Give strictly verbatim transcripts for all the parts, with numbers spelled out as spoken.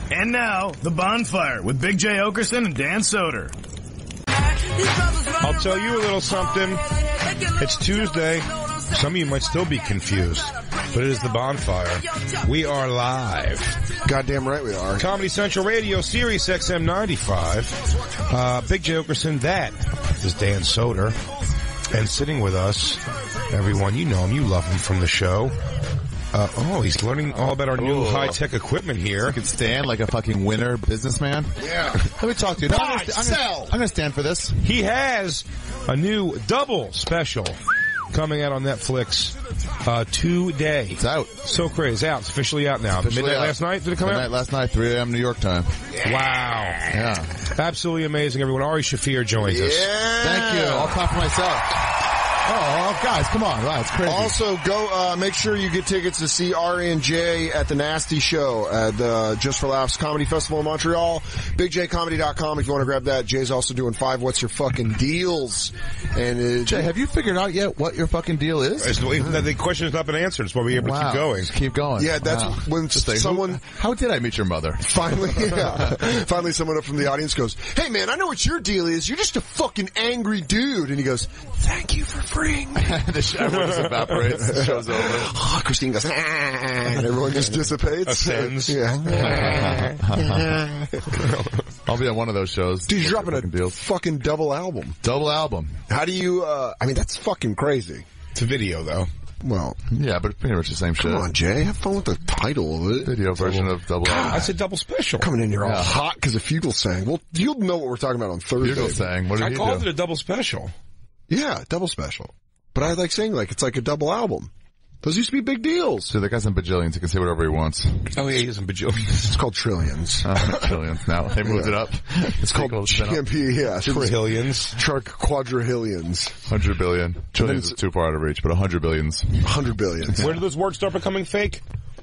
And now, The Bonfire with Big J Oakerson and Dan Soder. I'll tell you a little something. It's Tuesday. Some of you might still be confused, but it is The Bonfire. We are live. Goddamn right we are. Comedy Central Radio, Sirius X M ninety-five. Uh, Big J Oakerson, that is Dan Soder. And sitting with us, everyone, you know him, you love him from the show. Uh, oh, he's learning all about our new Ooh. high-tech equipment here. You can stand like a fucking winner businessman. Yeah. Let me talk to you. No, I'm gonna, I'm gonna, I'm gonna stand for this. He has a new double special coming out on Netflix uh, today. It's out. So crazy. It's out. It's officially out now. Officially Midnight out. last night? Did it come Midnight out? last night, three a.m. New York time. Wow. Yeah. Absolutely amazing, everyone. Ari Shafir joins Yeah. us. Thank you. I'll clap for myself. Oh, guys, come on. Wow, it's crazy. Also, go, uh, make sure you get tickets to see Ari and Jay at the Nasty Show at the Just for Laughs Comedy Festival in Montreal. big j comedy dot com if you want to grab that. Jay's also doing five What's Your Fucking Deals. And uh, Jay, have you figured out yet what your fucking deal is? It's, the question has not been answered. It's why we're able wow. to keep going. Just keep going. Yeah, that's wow. when Just say, someone... Who, how did I meet your mother? Finally, yeah. Finally, someone up from the audience goes, "Hey, man, I know what your deal is. You're just a fucking angry dude." And he goes, "Thank you for freeing me." The show just evaporates. The show's over. Oh, Christine goes, "Ah," and everyone just dissipates. Ascends. Yeah. I'll be on one of those shows. Dude, you're dropping a deals. fucking double album. Double album. How do you, uh, I mean, that's fucking crazy. It's a video, though. Well, Yeah, but pretty much the same shit. come on, Jay. Have fun with the title of it. Video version of double album. I said double special. Coming in here all Yeah. hot because of Fugle sang. Well, you'll know what we're talking about on Thursday. Bugle sang. What did I he called do? it a double special. Yeah, double special. But I like saying like it's like a double album. Those used to be big deals. So the guy's in bajillions. He can say whatever he wants. Oh, yeah, he is in bajillions. It's called Trillions. Uh, trillions now. They moved it up. It's called G M P, yeah. Trillions. Truck quadrillions. Hundred billion. Trillions is too far out of reach, but a hundred billions. Hundred billions. Where do those words start becoming fake?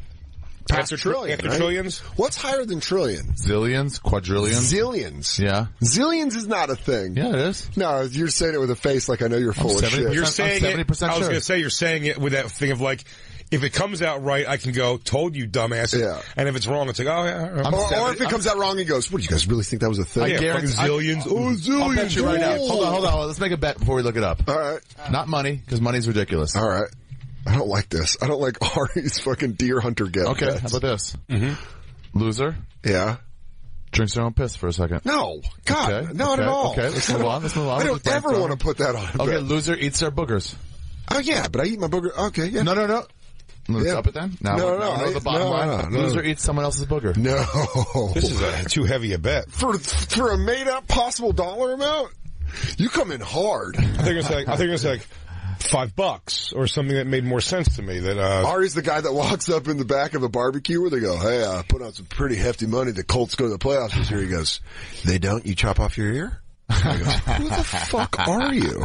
Past After, trillion, after right? trillions? What's higher than trillion? Zillions? Quadrillions? Zillions. Yeah. Zillions is not a thing. Yeah, it is. No, you're saying it with a face like I know you're full of seventy shit. You're I'm saying seventy percent it, I was sure. going to say you're saying it with that thing of like, if it comes out right, I can go, told you, dumbass. Yeah. And if it's wrong, it's like, oh, yeah. I'm Or, or seventy if it comes out wrong, he goes, "What, do you guys really think that was a thing?" yeah, guarantee- fucking zillions. Oh, zillions. I'll bet you right now. Oh. Hold on, hold on. Let's make a bet before we look it up. All right. Not money, because money's ridiculous. All right. I don't like this. I don't like Ari's fucking deer hunter get. Okay, bets. how about this? Mm-hmm. Loser Yeah. drinks their own piss for a second. No. God. Okay, Not okay, at all. Okay, let's move on. Let's move on. I Let's don't ever brainstorm. want to put that on a Okay, bet. loser eats their boogers. Oh, yeah, but I eat my booger. Okay, yeah. No, no, no. Let's Yeah. up it then. Now, No, no, now no, know the bottom no, line. no, no. Loser eats someone else's booger. No. This is a, too heavy a bet. For for a made-up possible dollar amount? You come in hard. I think it's like, I think it's like five bucks or something that made more sense to me. That uh, Ari's the guy that walks up in the back of a barbecue where they go, "Hey, I put on some pretty hefty money. The Colts go to the playoffs this year." He goes, "They don't? You chop off your ear?" I go, "Who the fuck are you?"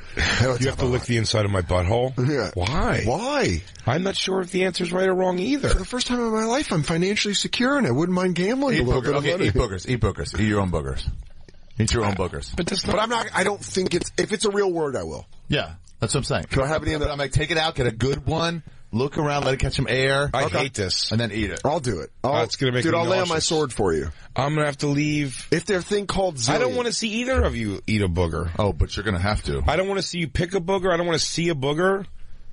you have to lick the inside of my butthole. Yeah. Why? Why? I'm not sure if the answer's right or wrong either. For the first time in my life, I'm financially secure and I wouldn't mind gambling Eat a little boogers. bit of Okay, money. eat boogers. Eat boogers. Eat your own boogers. Eat your own boogers. But that's not, But I'm not, I don't think it's, if it's a real word, I will. Yeah, that's what I'm saying. Can I have it in But the- I'm like, take it out, get a good one, look around, let it catch some air. I Okay. hate this. And then eat it. I'll do it. I'll, Oh, it's gonna make dude, me I'll lay on my nauseous. sword for you. I'm gonna have to leave. If their thing called Zillion. I don't want to see either of you eat a booger. Oh, but you're going to have to. I don't want to see you pick a booger. I don't want to see a booger.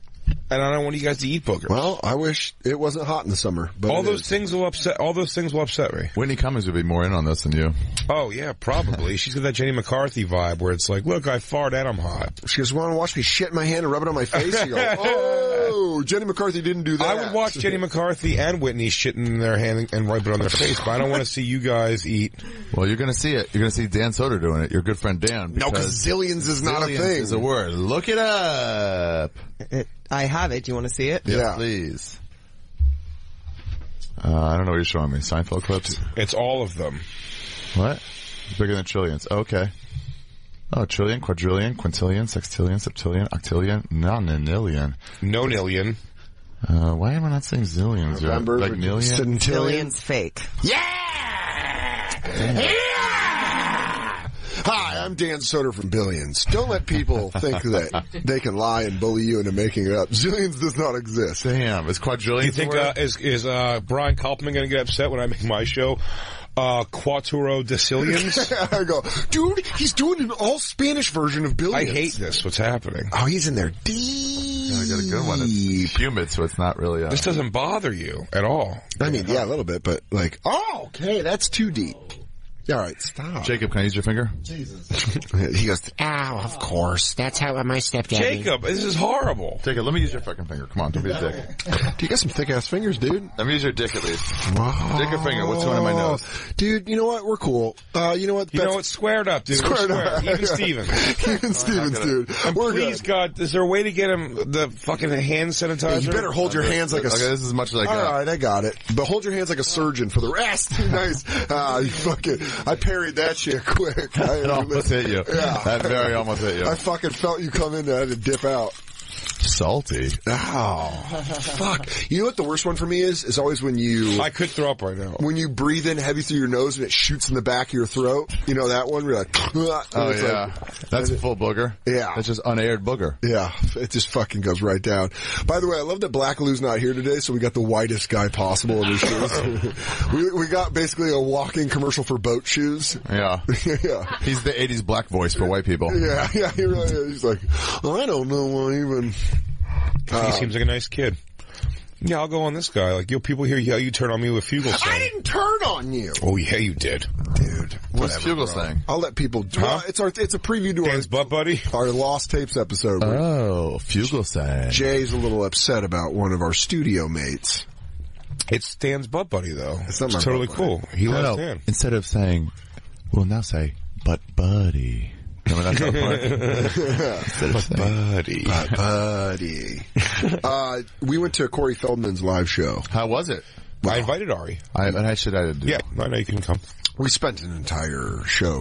And I don't want you guys to eat boogers. Well, I wish it wasn't hot in the summer. But all it those is. things will upset. All those things will upset me. Whitney Cummings would be more in on this than you. Oh yeah, probably. She's got that Jenny McCarthy vibe where it's like, look, I fart and I'm hot. She goes, "Want to watch me shit in my hand and rub it on my face?" You go, "Oh, Jenny McCarthy didn't do that." I would watch Jenny McCarthy and Whitney shitting in their hand and wipe it on their face, but I don't want to see you guys eat. Well, you're going to see it. You're going to see Dan Soder doing it. Your good friend Dan. No, because zillions is not a zillions thing. is a word. Look it up. It, I have it. Do you want to see it? Yeah. Please. Uh, I don't know what you're showing me. Seinfeld clips? It's all of them. What? Bigger than trillions. Okay. Oh, trillion, quadrillion, quintillion, sextillion, septillion, octillion, nonillion. Nonillion. Uh, why am I not saying zillions? Yet? Remember, Like million? Zillion's fake. Yeah! Yeah! Hi, I'm Dan Soder from Billions. Don't let people think that they can lie and bully you into making it up. Zillions does not exist. Damn, is quadrillion? You think uh, is is uh, Brian Kaufman going to get upset when I make my show? Uh, Quattro Decillions? I go, dude, he's doing an all Spanish version of Billions. I hate this. What's happening? Oh, he's in there deep. Yeah, I got a good one. It's humid, so it's not really. Uh, This doesn't bother you at all. I mean, yeah, a little bit, but like, oh, okay, that's too deep. All right, stop. Jacob, can I use your finger? Jesus. He goes, ow, of course. That's how my stepdad. Jacob, this is horrible. Jacob, let me use your fucking finger. Come on, don't be a dick. Dude, you got some thick ass fingers, dude. Let me use your dick at least. Wow. Dick or finger? What's going in my nose? Dude, you know what? We're cool. Uh, you know what? You know what? Squared up, dude. Squared We're up. square. Even Stevens. Even Stevens, dude. And We're please, good. God, is there a way to get him the fucking hand sanitizer? You better hold your hands like a... Okay, this is as much as I got. All right, I got it. But hold your hands like a surgeon for the rest. Nice. Ah, you fucking... I parried that shit quick. I It almost hit you. Yeah. That very almost hit you. I fucking felt you come in there. I had to dip out. Salty. Oh, fuck. You know what the worst one for me is? Is always when you... I could throw up right now. When you breathe in heavy through your nose and it shoots in the back of your throat. You know that one? Where you're like... Oh, it's yeah. like- That's a full booger. Yeah. That's just unaired booger. Yeah, it just fucking goes right down. By the way, I love that Black Lou's not here today, so we got the whitest guy possible in his shoes. we, we got basically a walking commercial for boat shoes. Yeah. Yeah. He's the eighties black voice for white people. Yeah, yeah, he really is. He's like, I don't know even... Uh, he seems like a nice kid. Yeah, I'll go on this guy. Like, you people hear how you turn on me with Fugel saying. I didn't turn on you. Oh, yeah, you did. Dude. What's whatever, Fugel bro. saying? I'll let people... Do, Huh? well, it's our, it's a preview to Dan's butt buddy? our, our Lost Tapes episode. where Oh, Fugel saying. Jay's a little upset about one of our studio mates. It's Dan's butt buddy, though. It's not my totally butt buddy. cool. He No, loves no. Dan. Instead of saying, we'll now say, but buddy. Remember that part? Instead of saying, Buddy. But buddy. uh, we went to Corey Feldman's live show. how was it? I invited Ari. I, and I should I did. Yeah, I know you can come. We spent an entire show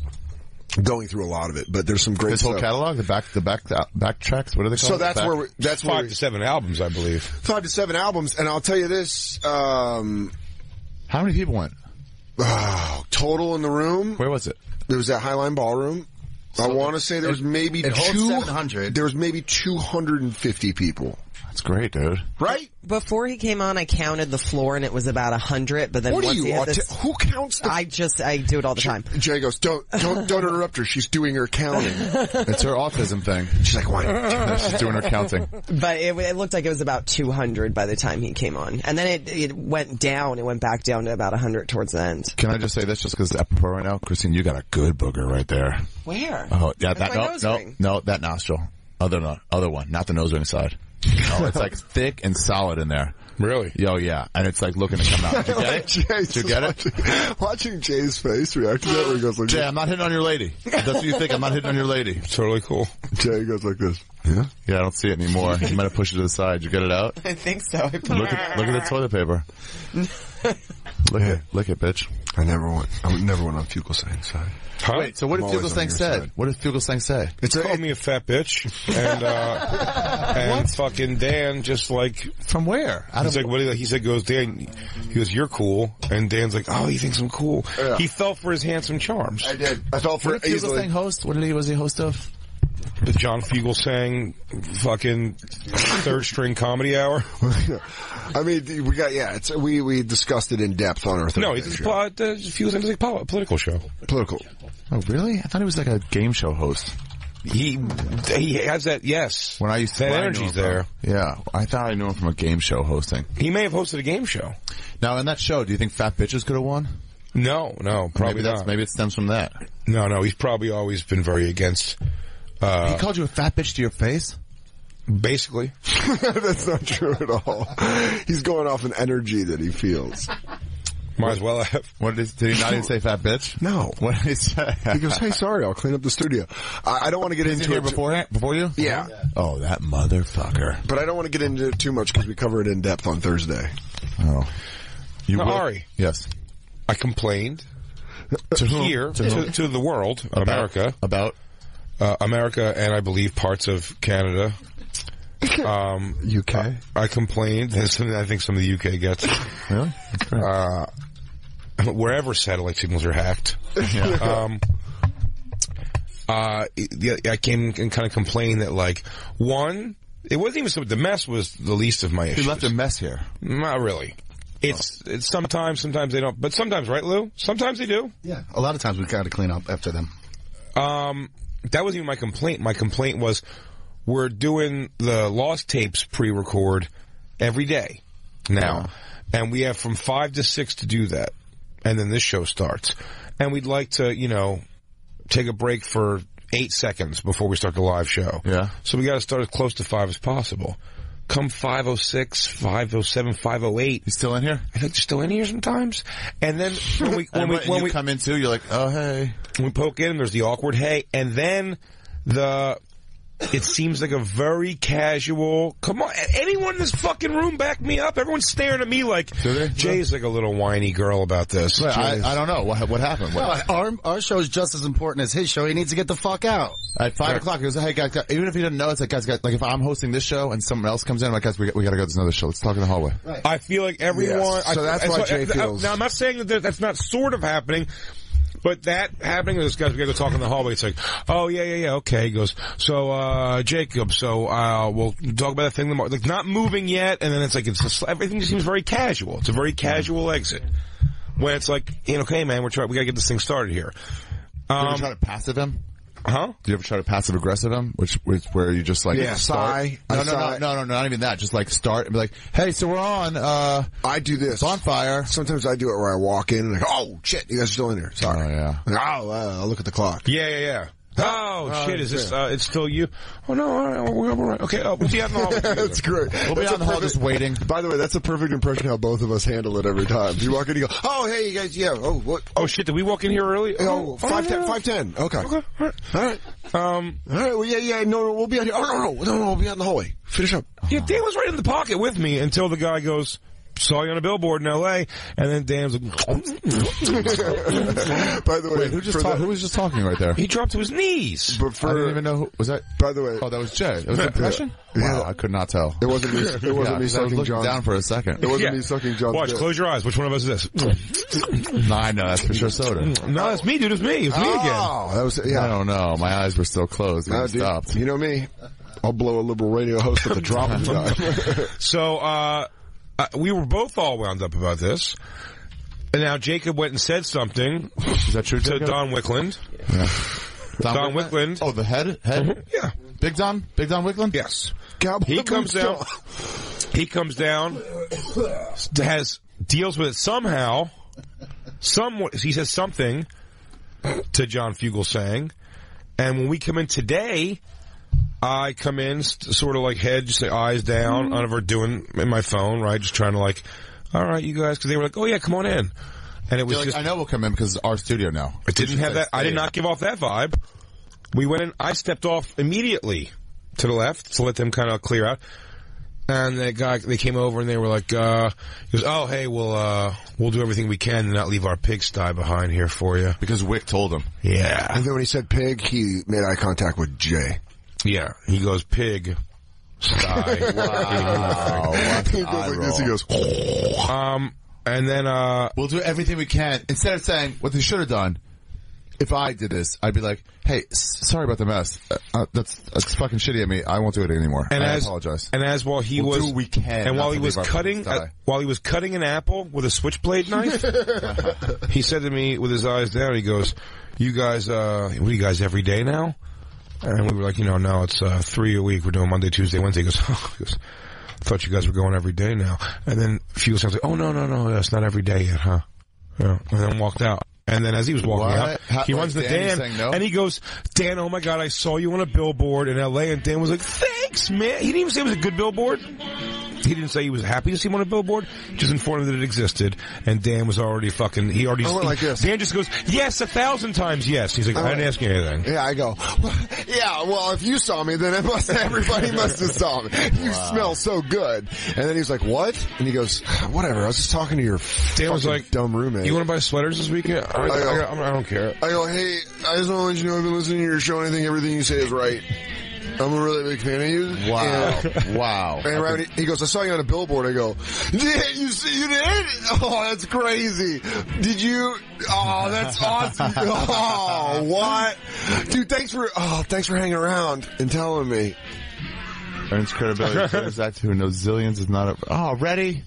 going through a lot of it, but there's some great His whole stuff. catalog, the back, the back, the back tracks. What are they called? So that's Back- where we, that's where Five we, to seven albums, I believe. five to seven albums, and I'll tell you this: um, How many people went? oh, total in the room. Where was it? There was that Highline Ballroom. I want to say there was maybe it holds two seven hundred. There was maybe two hundred fifty people. That's great, dude. Right? Before he came on, I counted the floor and it was about a hundred. But then What are once you? he had auti- this, who counts? The- I just I do it all the time. Jay goes, don't don't don't interrupt her. She's doing her counting. It's her autism thing. She's like, what? She's doing her counting. But it, it looked like it was about two hundred by the time he came on, and then it it went down. It went back down to about a hundred towards the end. Can I just say this just because it's apropos right now? Christine, you got a good booger right there. Where? Oh, yeah, That's that, my no, nose no, ring. no, that nostril. Other, no, other one, not the nose ring side. Oh, it's like thick and solid in there. Really? Yo, yeah. And it's like looking to come out. Did you get it? Jay's Did you get it? watching, watching Jay's face react to that where he goes like Jay, this. I'm not hitting on your lady. That's what you think. I'm not hitting on your lady. Totally cool. Jay goes like this. Yeah? Yeah, I don't see it anymore. You might have pushed it to the side. You get it out? I think so. I put Look at, look at the toilet paper. Lick it. Lick it, bitch. I never went, I never went on Fugelsang's side. Huh? Wait, so what did I'm always on Fugelsang your say? side. What did Fugelsang say? It's Called me a fat bitch, and uh, and fucking Dan just like From where? Out he's of, like what he, he said goes Dan. He goes, you're cool, and Dan's like, oh, he thinks I'm cool. Yeah. He fell for his handsome charms. I did. I felt for what did easily. Fugelsang host? What did he, was he host of? The John Fugelsang fucking third string comedy hour. I mean, we got, yeah, it's, we, we discussed it in depth on our Thursday No, it's show. po- uh, Fugelsang is like a political show. Political. Oh, really? I thought he was like a game show host. He he has that yes. When I used to, that when I knew energy's him from- there. Yeah, I thought I knew him from a game show hosting. He may have hosted a game show. Now, in that show, do you think Fat Bitches could have won? No, no, probably maybe that's not. maybe it stems from that. No, no, he's probably always been very against. Uh, He called you a fat bitch to your face? basically. That's not true at all. He's going off an energy that he feels. Might as well have. What did he, did he not even say fat bitch? No. What did he say? He goes, hey, sorry, I'll clean up the studio. I, I don't want to get Is he into here it. too- before, before you? Yeah. Oh, that motherfucker. But I don't want to get into it too much because we cover it in depth on Thursday. Oh. You Now, will? Ari. Yes. I complained To whom? here To to, whom? to the world, America, About? uh, America, and I believe parts of Canada. Um, U K? I complained. That's something I think some of the U K gets. Really? That's great. Uh, wherever satellite signals are hacked. yeah. Um, uh, I came and kind of complained that, like, one, it wasn't even so, the mess was the least of my issues. You left a mess here. Not really. It's, it's sometimes, sometimes they don't, but sometimes, right, Lou? Sometimes they do. Yeah, a lot of times we got to clean up after them. Um, that wasn't even my complaint. My complaint was we're doing the Lost Tapes pre-record every day now, yeah. and we have from five to six to do that, and then this show starts. And we'd like to, you know, take a break for eight seconds before we start the live show. Yeah. So we got to start as close to five as possible. Come five oh six, five oh seven, five oh eight. You still in here? I think you're still in here sometimes. And then when we when and we when, when you we come in too, you're like, oh hey. We poke in. There's the awkward hey, and then the. It seems like a very casual. Come on, anyone in this fucking room back me up. Everyone's staring at me like Jay's like a little whiny girl about this. Wait, I, I don't know what what happened. What? No, our our show is just as important as his show. He needs to get the fuck out at five yeah. o'clock. He goes, "Hey guys, guys," even if he didn't know, it's like guys, guys, like if I'm hosting this show and someone else comes in, I'm like guys, we we gotta go to another show. Let's talk in the hallway. Right. I feel like everyone. Yes. So I, that's I, why so, Jay I, feels. Now I'm not saying that that's not sort of happening. But that happening, this guy's going to talk in the hallway. It's like, oh, yeah, yeah, yeah, okay. He goes, so, uh, Jacob, so, uh, we'll talk about that thing tomorrow. Like, not moving yet, and then it's like, it's just, everything just seems very casual. It's a very casual exit. When it's like, you know, okay, man, we're trying, we got to get this thing started here. Um, you ever Um, try to passive him? Huh? Do you ever try to passive aggressive him? Which, which, where you just like, yeah, start? sigh. No, I no, no, no, no, no, not even that. Just like start and be like, hey, so we're on, uh, I do this. Bonfire. Sometimes I do it where I walk in and like, oh shit, you guys are still in here. Sorry. Oh, yeah. Like, oh, uh, I'll look at the clock. Yeah, yeah, yeah. Oh, oh shit, is this, uh, it's still you? Oh, no, all right, we're all right. Okay, uh, we'll be out in the hall. That's great. We'll be That's out in the hall perfect, just waiting. By the way, that's a perfect impression how both of us handle it every time. You walk in, you go, oh, hey, you guys, yeah, oh, what? Oh, shit, did we walk in here early? Oh, five ten, five ten. Okay. Okay, all right. All right. Um, all right, well, yeah, yeah, no, no, we'll be out here. Oh, no, no, no, no, we'll be out in the hallway. Finish up. Yeah, Dan was right in the pocket with me until the guy goes, saw you on a billboard in L A, and then Dan's like, by the way, Wait, who just for talk, the- who was just talking right there? he dropped to his knees. but for, I didn't even know who was that. by the way, Oh, that was Jay. It was an impression. Yeah. Wow, I could not tell. it wasn't me, it wasn't Yeah, me 'cause I was sucking looking John. down for a second. It wasn't Yeah. me sucking John's Watch, dick. close your eyes. Which one of us is this? No, I know that's for sure. Soda. No, that's me, dude. It's me. It's me again. Oh, that was, I yeah. don't know. My eyes were still closed. We No, dude, stopped. you know me. I'll blow a liberal radio host at the drop of a dime. So, uh, uh, we were both all wound up about this. And now Jacob went and said something Is that true, to Jacob? Don Wickland. Yeah. Don Wickland. Oh, the head? Head? Mhm, yeah. Big Don? Big Don Wickland? Yes. Cowboy He comes boots down. on. He comes down. Has deals with it somehow. Some he says something to John Fugelsang, and when we come in today, I come in st- sort of like head, just like eyes down, mm-hmm. Never doing in my phone, right? Just trying to like, all right, you guys, because they were like, oh yeah, come on in, and it was Like, just. I know we'll come in because it's our studio now. It didn't have that. I did not give off that vibe. We went in. I stepped off immediately to the left to let them kind of clear out. And the guy, they came over and they were like, uh, he goes, oh, hey, we'll, uh, we'll do everything we can to not leave our pigsty behind here for you. Because Wick told him. Yeah. And then when he said pig, he made eye contact with Jay. Yeah. He goes, pig, sty. Wow. He goes like this, he goes, um, and then, uh, We'll do everything we can. Instead of saying what they should have done, if I did this, I'd be like, hey, s- sorry about the mess. Uh, uh, that's, that's fucking shitty of me. I won't do it anymore. and I as, apologize. and as while he We'll was, do what we can and not while to he was leave our cutting, pigsty. uh, while he was cutting an apple with a switchblade knife, he said to me with his eyes down, he goes, you guys, uh, what are you guys every day now? And we were like, you know, no, it's, uh, three a week. We're doing Monday, Tuesday, Wednesday. He goes, oh, he goes, I thought you guys were going every day now. And then Fuel sounds like, oh, no, no, no, that's not every day yet, huh? Yeah. And then walked out. And then as he was walking What? out, How- he like runs to Dan Dan, saying no? and he goes, Dan, oh my God, I saw you on a billboard in L A, and Dan was like, thanks, man. He didn't even say it was a good billboard. He didn't say he was happy to see him on a billboard, just informed him that it existed, and Dan was already fucking, he already, I went like this. Dan just goes, yes, a thousand times yes. He's like, I didn't ask you anything. yeah, I go, well, yeah, well, if you saw me, then it must, everybody must have saw me. You Wow. smell so good. And then he's like, what? And he goes, whatever, I was just talking to your Dan was fucking like, dumb roommate. You want to buy sweaters this weekend? I, I, I, I don't care. I go, hey, I just want to let you know I've been listening to your show and I think everything you say is right. I'm a really big fan of you. Wow. And, wow. and right, he goes, I saw you on a billboard. I go, yeah, you see, you did? Oh, that's crazy. Did you? Oh, that's awesome. Oh, what? Dude, thanks for, oh, thanks for hanging around and telling me. Earns credibility. There's that who knows zillions is not a, oh, ready?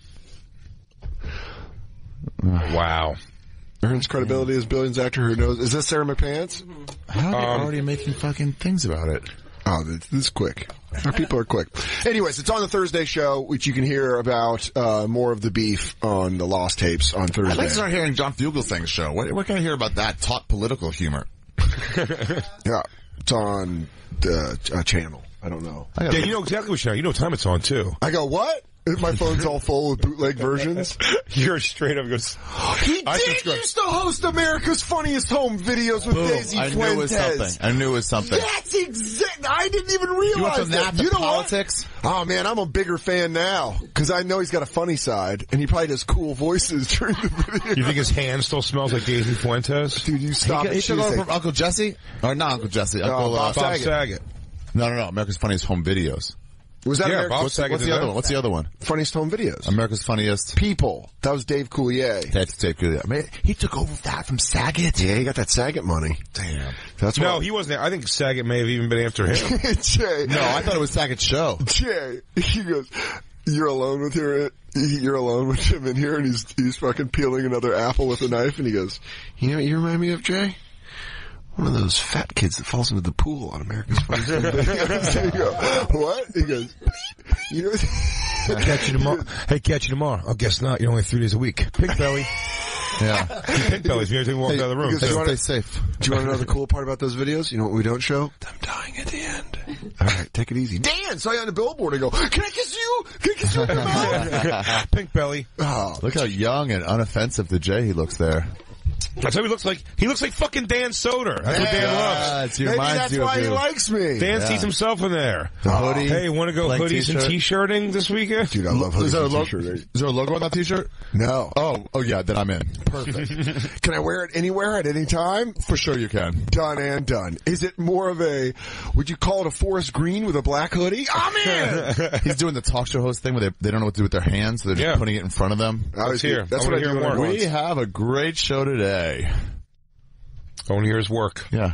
Wow. Earns credibility as billions actor who knows. Is this Sarah McPants? How are they Um, already making fucking things about it? Oh, this, this is quick. Our people are quick. Anyways, it's on the Thursday show, which you can hear about uh, more of the beef on the Lost Tapes on Thursday. I'd like to start hearing John Fugelsang's show. What, what can I hear about that? Taut political humor. Yeah, it's on the uh, channel. I don't know. Yeah, you know exactly what channel. You know what time it's on, too. I go, what? My phone's all full with bootleg versions. You're straight up goes. He I did subscribe. used to host America's Funniest Home Videos with Boom. Daisy I knew it was Fuentes. something. I knew it was something. That's exact. I didn't even realize You went from that to You know politics? What? Oh man, I'm a bigger fan now because I know he's got a funny side and he probably does cool voices during the video. You think his hand still smells like Daisy Fuentes? Dude, you stop He, he it. took over from Uncle Jesse? Or not Uncle Jesse. Uncle, uh, Bob Bob Saget. Saget. no, no, no. America's Funniest Home Videos. Was that Yeah, America's Bob What's, Saget what's did the other that. one? What's the other one? Funniest Home Videos? America's Funniest. People. That was Dave Coulier. That's Dave Coulier. I mean, he took over that from Saget. Yeah, he got that Saget money. Damn. That's No, what. he wasn't there. I think Saget may have even been after him. Jay. No, I thought it was Saget's show. Jay. He goes, you're alone with her. You're alone with him in here, and he's he's fucking peeling another apple with a knife, and he goes, you know what you remind me of, Jay? One of those fat kids that falls into the pool on America's Funniest Home Videos. You go, what? He goes, you know, Catch you tomorrow. Hey, catch you tomorrow. I guess not. You're only three days a week. Pink belly. Yeah. Pink bellies. You every time you walk Hey, out of the room. because you Stay wanna- safe. Do you want to know the cool part about those videos? You know what we don't show? Them dying at the end. All right, take it easy. Dan, saw you on the billboard and go, can I kiss you? Can I kiss you in the mouth? Pink belly. Oh, Look how young and unoffensive to Jay he looks there. That's how he looks like. He looks like fucking Dan Soder. That's what Dan loves. Yeah, it's, he maybe reminds that's you of why he you. likes me. Dan sees himself in there. The hoodie. Hey, want to go blank hoodies and t-shirt. t-shirting this weekend? Dude, I love Is hoodies there, a and lo- t-shirt. is there a logo on that t-shirt? No. Oh, oh yeah, then I'm in. Perfect. Can I wear it anywhere at any time? For sure you can. Done and done. Is it more of a, would you call it a forest green with a black hoodie? I'm in! He's doing the talk show host thing where they, they don't know what to do with their hands, so they're just Yeah. putting it in front of them. I was hear. That's I what I wanna do hear when more. I We have a great show today. I want to hear his work. Yeah.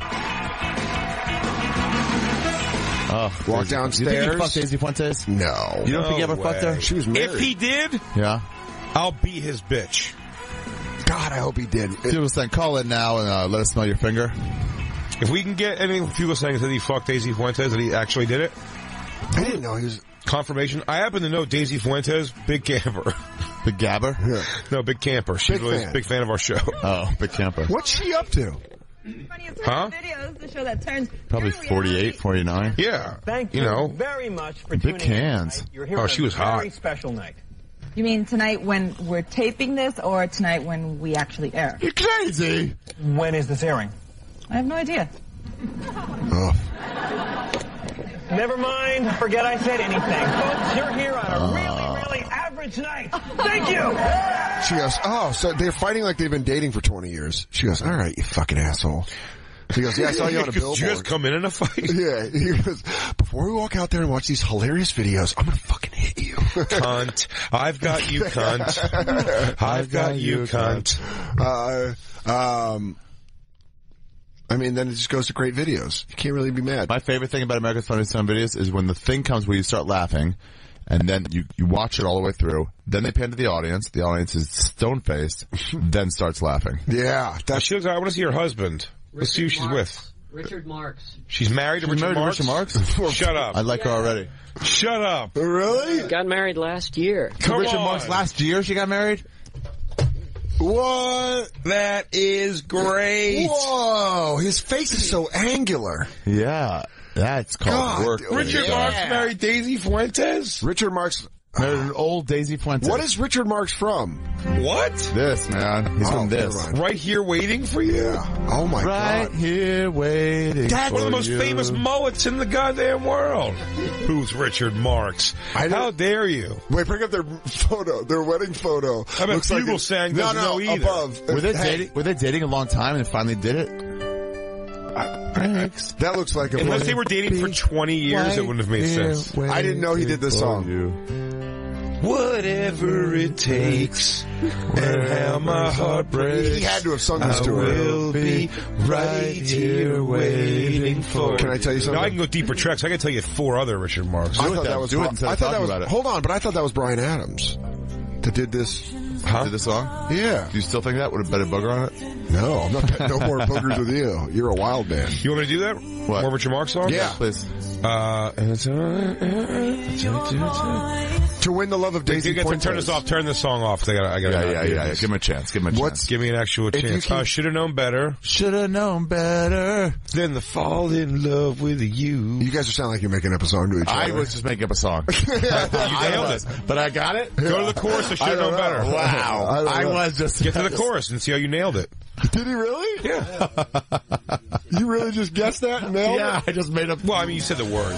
Oh, Walk Daisy- downstairs. You think he fucked Daisy Fuentes? No. You don't think he ever No fucked way. her? She was married. If he did, Yeah. I'll be his bitch. God, I hope he did. It- People saying, call in now and uh, let us smell your finger. If we can get anything from people saying that he fucked Daisy Fuentes, that he actually did it, I didn't know he was, confirmation. I happen to know Daisy Fuentes, big camper. Big Gabber? yeah. No, big camper. She's Big really fan. a big fan of our show. Oh, big camper. What's she up to? Funniest Huh? videos, the show that turns Probably pure forty-eight, reality- forty-nine. Yeah. Thank you you know. very much for Big tuning in cans. tonight. You're here Oh, on she a was very hot. special night. You mean tonight when we're taping this, or tonight when we actually air? You're crazy. When is this airing? I have no idea. Oh. Never mind. Forget I said anything. Folks, you're here on a really, really average night. Thank you. She goes, oh, so they're fighting like they've been dating for twenty years. She goes, all right, you fucking asshole. He goes, yeah, I saw you on a Did billboard. you guys come in in a fight? Yeah, he goes, before we walk out there and watch these hilarious videos, I'm gonna fucking hit you. Cunt. I've got you, cunt. I've got you, cunt. Uh, um, I mean, then it just goes to great videos. You can't really be mad. My favorite thing about America's Funniest Home Videos is when the thing comes where you start laughing, and then you, you watch it all the way through, then they pan to the audience, the audience is stone-faced, then starts laughing. Yeah, that's, She looks, I want to see her husband. Let's see who she's with. Richard Marks. She's married to She's Richard married to Marks? Richard Marks? Shut up. I like her already. Shut up. really? Got married last year. Come Richard on. Marks last year she got married? What? That is great. Whoa, his face is so angular. Yeah. That's called God, work. dude. Richard Yeah. Marks married Daisy Fuentes? Richard Marks, Married an old Daisy Fuentes. what is Richard Marks from? What? this, man? He's Oh, from never this. mind. Right here waiting for you? Yeah. Oh my Right god. here waiting That's one of the for most you. famous mullets in the goddamn world. Who's Richard Marks? I don't- How dare you? Wait, bring up their photo, their wedding photo. I bet Looks like Fugle it- Sang no, doesn't no, know either. above. Were they Hey, dating? Were they dating a long time and then finally did it? I, I breaks. That looks like a Unless they were dating for twenty years, it wouldn't have made sense. I didn't know he did this song. Whatever it takes, and how my heart breaks. He had to have sung this I to her. will be right here waiting for. Can I tell you something? Now I can go deeper tracks. I can tell you four other Richard Marx. I thought that was. Do it instead I of thought that talking was. about it. Hold on, but I thought that was Bryan Adams that did this. Huh? Did the song? Yeah. Do you still think that would have bet a booger on it? No, I'm not betting no more boogers with you. You're a wild man. You want me to do that? What? More Richard Marx song? Yeah. Please. Uh, To win the love of Daisy you get to Fuentes. turn this off. Turn this song off. 'Cause I gotta, I gotta Yeah, not yeah, do yeah, yeah. this. Give him a chance. Give him a What's- chance. Give me an actual If you chance. can- I should have known better Should have known better. than to fall in love with you. You guys are sounding like you're making up a song to each other. I was just making up a song. You nailed it. But I got it? Go to the chorus. I should have known better. Wow. I don't I know. was just... Get to the chorus and see how you nailed it. Did he really? Yeah. You really just guessed that and nailed Yeah, it? I just made up... Well, I mean, you said the words.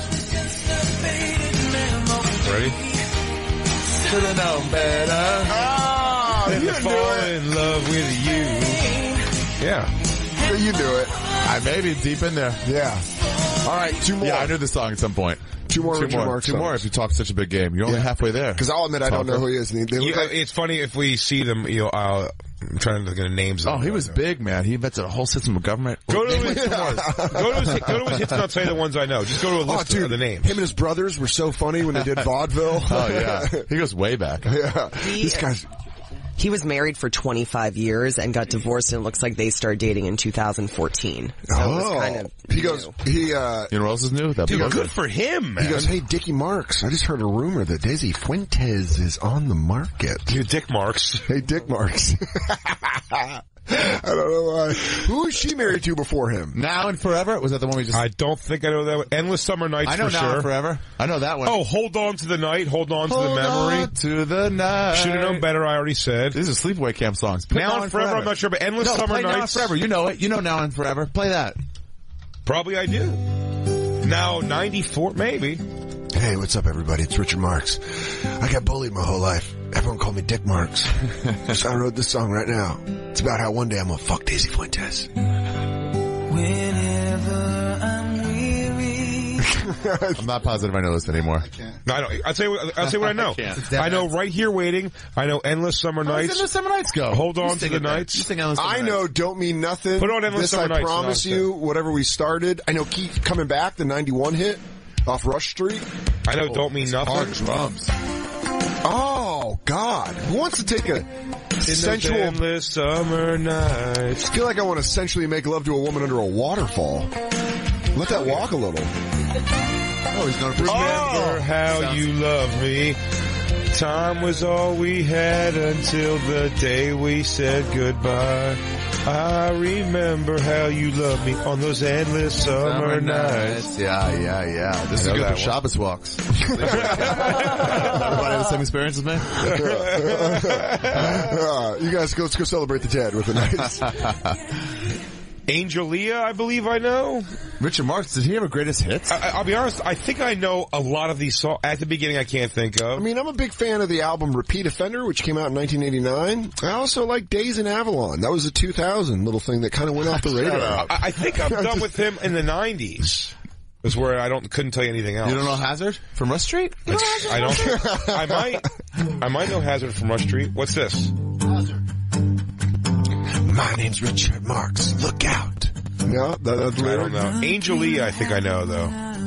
Ready? Should have known better. Oh, Than you to didn't do fall it. in love with you. Yeah. Yeah, you do it. I may be deep in there. Yeah. All right, two more. Yeah, I knew the song at some point. Two more Two Richard more. Marx Two more if you talk such a big game. You're only Yeah. halfway there. Because I'll admit I don't know who he is. And they look You- like, it's funny if we see them, you know, uh, I'm trying to look at names. Oh, he was big, man. He invented a whole system of government. Go to his, go to his, go to his hits and I'll tell you the ones I know. Just go to a oh, list dude, of the names. him and his brothers were so funny when they did vaudeville. Oh, yeah. He goes way back. Yeah. These guys. He was married for twenty-five years and got divorced, and it looks like they started dating in two thousand fourteen. So it was Oh. kind of He goes, he, uh, You know what else is new? That Dude, booger. good for him, man. he goes, hey, Dickie Marks, I just heard a rumor that Daisy Fuentes is on the market. Your dick marks. Hey, Dick Marks. I don't know why. Who was she married to before him? Now and Forever? Was that the one we just... I don't think I know that one. Endless Summer Nights I know for Now sure. and Forever. I know that one. Oh, Hold On to the Night. Hold On to Hold the Memory. on to the night. Should have known better, I already said. These are sleepaway camp songs. Put Now and Forever, I'm not sure, but Endless no, Summer play Now and Nights. Forever. You know it. You know Now and Forever. Play that. Probably I do. Now, ninety-four, maybe. Hey, what's up, everybody? It's Richard Marks. I got bullied my whole life. Everyone called me Dick Marks. So I wrote this song right now. It's about how one day I'm gonna fuck Daisy Fuentes. Whenever I'm weary. I'm not positive I know this anymore. No, I don't. I'll tell you what, I'll tell you what I know. I know Right Here Waiting. I know Endless Summer How does Nights. Endless Summer Nights go? Hold On You to sing the it then. Nights. You sing Endless Summer I Nights. know Don't Mean Nothing. Put on Endless This Summer I Nights, promise and I'll you, whatever we started. I know Keith Coming Back, the ninety-one hit off Rush Street. I know Don't Mean Nothing. Hard drums. Oh, God. Who wants to take a In sensual... those endless summer nights. I feel like I want to sensually make love to a woman under a waterfall. Let that walk a little. Oh, he's going to Remember how Sounds- you loved me. Time was all we had until the day we said goodbye. I remember how you loved me on those endless summer, nights. Yeah, yeah, yeah. This is know good that for one. Shabbos walks. Everybody have the same experience as me? Uh, you guys, go, let's go celebrate the dead with a nice... Angelia, I believe I know. Richard Marx, did he have a greatest hits? I, I'll be honest, I think I know a lot of these songs. At the beginning, I can't think of. I mean, I'm a big fan of the album Repeat Offender, which came out in nineteen eighty-nine. I also like Days in Avalon. That was a two thousand little thing that kind of went off the radar. I, I think I'm done with him in the nineties. Is where I don't couldn't tell you anything else. You don't know Hazard from Rush Street? I don't. I might. I might know Hazard from Rush Street. What's this? My name's Richard Marks. Look out. Yeah, that, that's I don't know. Angelia, I think I know though.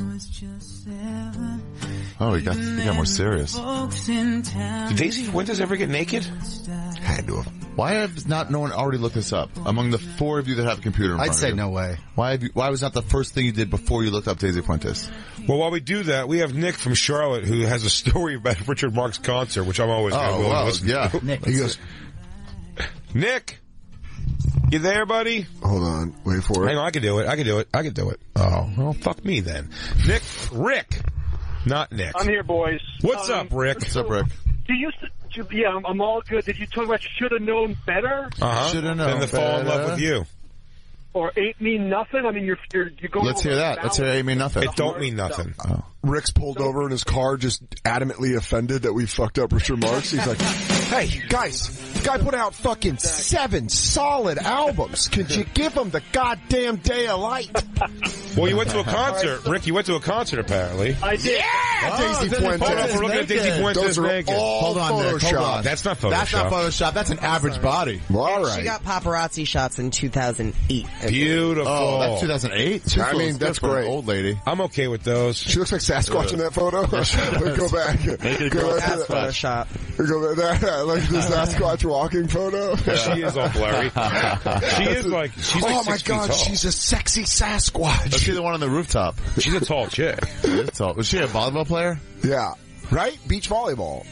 Oh, he got, he got more serious. Did Daisy Fuentes ever get naked? Had to have. Why has not no one already looked this up? Among the four of you that have a computer in front I'd of say you. no way. Why have you, why was that the first thing you did before you looked up Daisy Fuentes? Well, while we do that, we have Nick from Charlotte who has a story about Richard Marx' concert, which I'm always Oh, willing wow, to listen yeah. to. Nick, He goes, Nick, you there, buddy? hold on, wait for it. Hang on, I can do it. I can do it. I can do it. Oh, well, fuck me then. Nick, Rick, not Nick. I'm here, boys. What's Um, up, Rick? What's up, Rick? Do you? do- Yeah, I'm, I'm all good. Did you talk about should have known better Uh-huh. Shoulda known Then to fall in love better. with you. or ain't mean nothing? I mean, you're you're, you're going. Let's over hear a that. Let's hear ballad. It Mean Nothing. It don't mean nothing. Oh. Rick's pulled over in his car, just adamantly offended that we fucked up Richard Marks. He's like, Hey, guys, the guy put out fucking seven solid albums. Could you give him the goddamn day of light? Well, you went to a concert. Rick, you went to a concert, apparently. I did. Yeah, Oh, Daisy Daisy Fuentes. Hold on, we're looking at Daisy Fuentes Those are naked. all Hold on, Nick, hold Photoshop. on. That's not Photoshop. That's not Photoshop. That's an average body. Well, all right. She got paparazzi shots in two thousand eight. Beautiful. Oh, that's two thousand eight? I mean, that's for an great. old lady. I'm okay with those. She looks like Sasquatch in that photo. Go back. Naked Go girl back to That's that. Photoshop. Go back there. Like the Sasquatch walking photo. She is all blurry. She is like, she's like oh six my feet god, tall. she's a sexy Let's Sasquatch. see the one on the rooftop. She's a tall chick. It's all- Was she a volleyball player? Yeah. Right? Beach volleyball.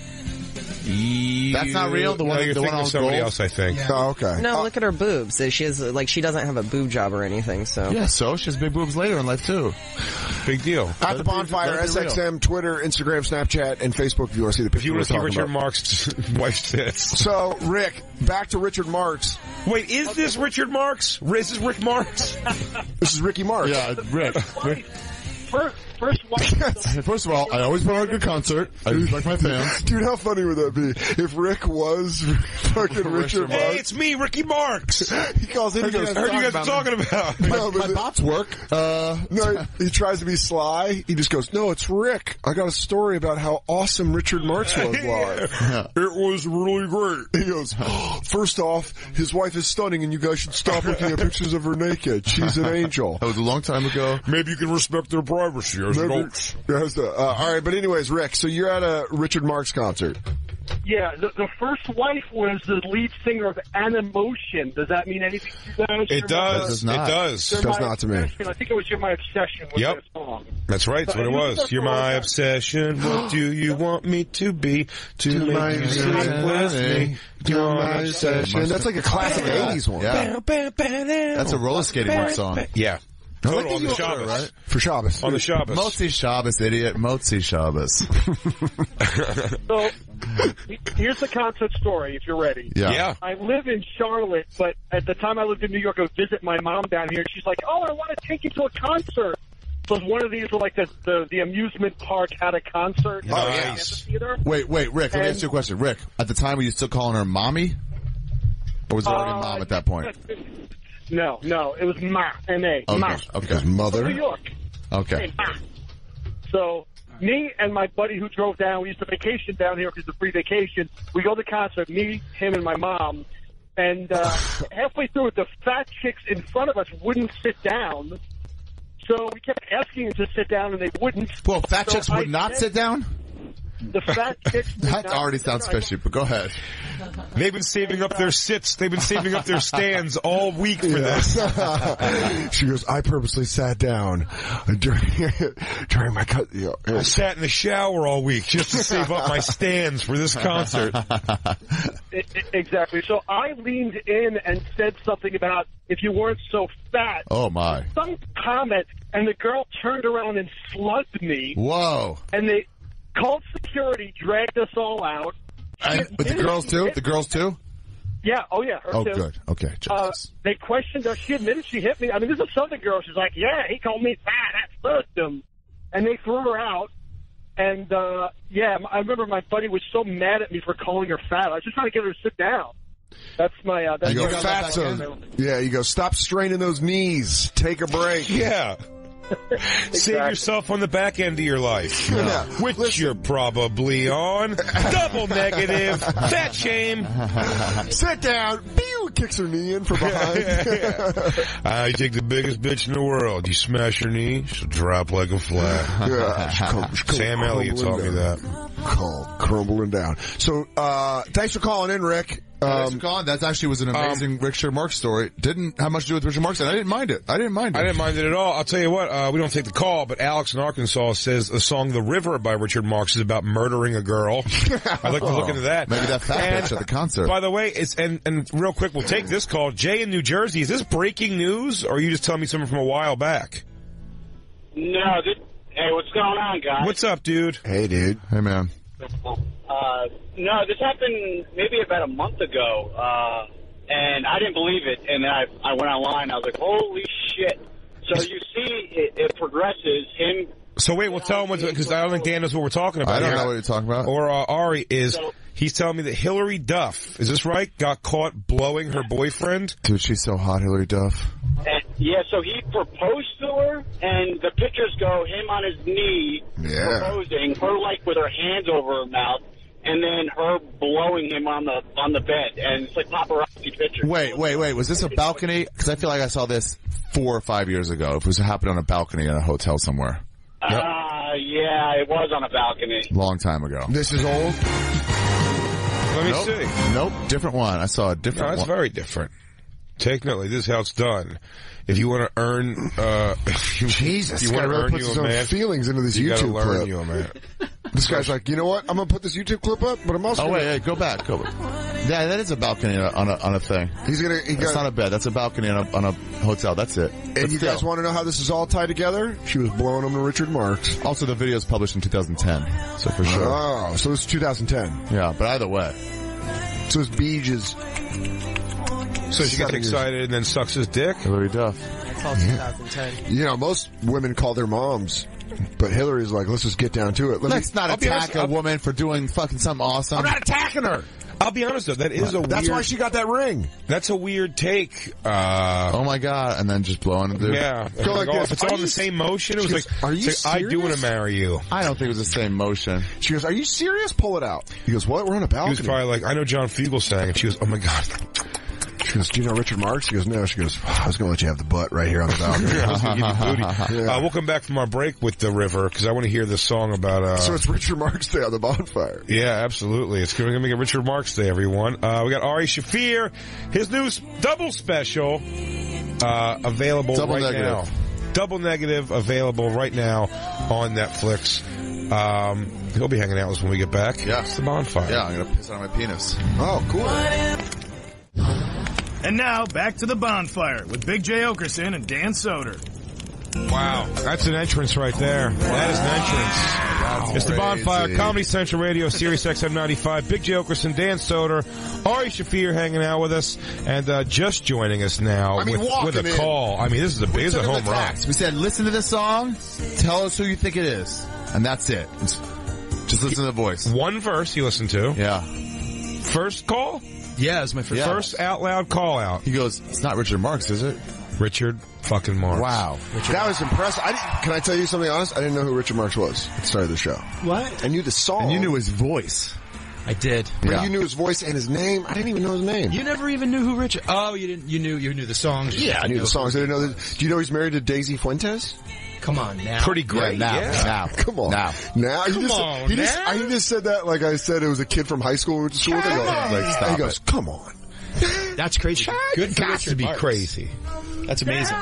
That's not real? The one- no, you're the one thinking on of somebody gold? else, I think. Oh, okay. No, Uh, look at her boobs. She has like she doesn't have a boob job or anything. So Yeah, so she has big boobs later in life, too. Big deal. At Let the it be- Bonfire, let it be S X M, Twitter, Instagram, Snapchat, and Facebook if you want to see the If picture you we're want to see talking Richard about. Marks' wife's tits. So, Rick, back to Richard Marks. Wait, is this Richard Marks? Is this Rick Marks? This is Ricky Marks. Yeah, Rick. Rick. First, first one. First of all, I always put on a good concert. I like my fans. Dude, how funny would that be if Rick was fucking Richard Hey, Marks? it's me, Ricky Marks. He calls in, he goes, I heard you guys were talking about. no, but My the- bots work. Uh, no, he tries to be sly. He just goes, no, it's Rick. I got a story about how awesome Richard Marks was live. It was really great. He goes, first off, his wife is stunning and you guys should stop looking at pictures of her naked. She's an angel. that was a long time ago. Maybe you can respect their privacy as Maybe- adults. That's the- uh, all right, but anyways, Rick, so you're at a Richard Marks concert. Yeah, the, the first wife was the lead singer of Animotion. Does that mean anything to you guys? It You're does. my- does not. It does. You're Does my not to me. obsession. I think it was You're My Obsession with Yep. that song. That's right. That's what it was. You're my obsession. What do you want me to be? To make you sleep with me. You're my obsession. That's like a classic eighties one. Yeah. That's a roller skating rock song. Yeah. I like Total that on you- the Shabbos. right? For Shabbos. On the Shabbos. Motzi Shabbos, idiot. Motzi Shabbos. So, he- here's the concert story, if you're ready. Yeah. Yeah. I live in Charlotte, but at the time I lived in New York, I would visit my mom down here, and she's like, oh, I want to take you to a concert. So one of these were like the, the, the amusement park had a concert. Oh, in the nice. theater. Wait, wait, Rick, let me And- ask you a question. Rick, at the time, were you still calling her mommy? Or was it already Uh, mom at that point? No, no, it was Ma, M A, Okay, Ma. okay, New Mother. York. okay. Hey, Ma. So, me and my buddy who drove down, we used to vacation down here because it's a free vacation. We go to the concert, me, him, and my mom. And uh, halfway through it, the fat chicks in front of us wouldn't sit down. So we kept asking them to sit down, and they wouldn't. Well, fat So chicks would I not said- sit down? The fat chicks would That not already sit sounds down. fishy, but go ahead. They've been saving up their sits. They've been saving up their stands all week for this. She goes, I purposely sat down during during my cut. You know, I sat in the shower all week just to save up my stands for this concert. I- I- Exactly. So I leaned in and said something about if you weren't so fat. Oh, my. Some comment, and the girl turned around and slugged me, Whoa. and they called security, dragged us all out. And, with the girls, too? The girls, too? Yeah, oh yeah, her Oh, too. good. Okay, Uh, Jesus. they questioned her. She admitted she hit me. I mean, this is a Southern girl. She's like, yeah, he called me fat. I slugged him. And they threw her out. And, uh, yeah, I remember my buddy was so mad at me for calling her fat. I was just trying to get her to sit down. That's my, uh, that's You go, my fatso. Yeah, you go, stop straining those knees. Take a break. Yeah. Save yourself on the back end of your life. Yeah. Which you're probably on. Double negative. Fat shame. Sit down. Pew! Kicks her knee in from behind. I take the biggest bitch in the world. You smash her knee, she'll drop like a flat. Yeah, she come- she come Sam Elliott taught me crumbling that. down. Call, crumbling down. So, uh, thanks for calling in, Rick. Thanks Um, for calling. That actually was an amazing Richard Marks story. Didn't have much to do with Richard Marks, and I didn't mind it. I didn't mind it. I didn't mind it at all. I'll tell you what, uh, we don't take the call, but Alex in Arkansas says the song The River by Richard Marx is about murdering a girl. I'd like to look into that. Maybe that fat And, bitch at the concert. By the way, it's and, and real quick, we'll take this call. Jay in New Jersey, is this breaking news, or are you just telling me something from a while back? No, this, hey, what's going on, guys? What's up, dude? Hey, dude. Hey, man. Uh, no, this happened maybe about a month ago, uh, and I didn't believe it, and then I, I went online, I was like, holy shit. So you see, it, it progresses, him... So wait, we'll tell him, because I don't think Dan knows what we're talking about I don't here. know what you're talking about. Or uh, Ari is, He's telling me that Hillary Duff, is this right, got caught blowing her boyfriend? Dude, she's so hot, Hillary Duff. And, yeah, so he proposed to her, and the pictures go him on his knee Yeah. proposing, her like with her hands over her mouth, and then her blowing him on the on the bed, and it's like paparazzi pictures. Wait, wait, wait. Was this a balcony? Because I feel like I saw this four or five years ago. If it was happening on a balcony in a hotel somewhere. Uh, yeah, it was on a balcony. Long time ago. This is old? Let me nope. see. Nope, different one. I saw a different No, that's one. very different. Take note. This is how it's done. If you want to earn, uh, if you, Jesus, if you this want guy to really earn puts you his a own man, feelings into this you gotta YouTube learn clip. you a man. This guy's like, you know what? I'm gonna put this YouTube clip up, but I'm also. Oh gonna... wait, wait, go back, go back. Yeah, that is a balcony on a on a thing. He's gonna. He That's got... not a bed. That's a balcony on a on a hotel. That's it. And But you still. guys want to know how this is all tied together? She was blowing him to Richard Marx. Also, the video is published in two thousand ten, so for sure. Oh, so it's two thousand ten. Yeah, but either way. So it's Beage's. So she gets Seven excited and then sucks his dick? Hillary Duff. It's all two thousand ten. You know, most women call their moms, but Hillary's like, let's just get down to it. Let Let's me... not I'll be attack honest, a I'll- woman for doing fucking something awesome. I'm not attacking her. I'll be honest though, that is a That's weird, why she got that ring. that's a weird take. Uh, Oh my god! And then just blowing him, dude. yeah. Go like oh, this. if it's Are all in you the same motion, it was She like, goes, "Are you it's like, I do want to serious?" marry you. I don't think it was the same motion. She goes, are you serious? Pull it out. He goes, what? We're on a He balcony. was probably like, I know John Fugel sang, and she goes, oh my god. She goes, do you know Richard Marx? He goes, no. She goes, I was going to let you have the butt right here on the balcony. I was gonna give you booty. Yeah. Uh, we'll come back from our break with the river, because I want to hear this song about, uh, So it's Richard Marx Day on the bonfire. yeah, absolutely. It's going to make a Richard Marx Day, everyone. Uh, we got Ari Shaffir, his new s- double special, uh, available Double right negative. now. Double Negative, available right now on Netflix. Um, he'll be hanging out with us when we get back. Yeah. It's the bonfire. Yeah, I'm gonna piss on my penis. Oh, cool. And now, back to the bonfire with Big J. Oakerson and Dan Soder. Wow, that's an entrance right there. That is an entrance. It's the Bonfire, crazy. Comedy Central Radio, Sirius X M ninety-five. Big J. Oakerson, Dan Soder, Ari Shaffir hanging out with us, and uh, just joining us now I mean, with, walking with a in. call. I mean, this is a, this is a Took him home to run. tax. We said, listen to this song, tell us who you think it is. And that's it. It's- just listen to the voice. One verse you listened to. Yeah. First call? Yeah, it was my first. Yeah. First out loud call out. He goes, it's not Richard Marx, is it? Richard fucking Marx. Wow. That was impressive. I didn't, can I tell you something honest? I didn't know who Richard Marx was at the start of the show. What? I knew the song. And you knew his voice. I did. But Yeah. you knew his voice and his name. I didn't even know his name. You never even knew who Richard. Oh, you didn't. You knew. You knew the songs. Yeah, I knew the songs. I didn't know that. Do you know he's married to Daisy Fuentes? Come on now. Pretty great. Yeah, now, yeah. now. Come on. Now. Now. Come he just, on, he just, now. I, he just said that like I said it was a kid from high school who went to school with. I go, Like, and stop he goes, it. come on. That's crazy. Good for Got Richard to be Marx. crazy. That's amazing.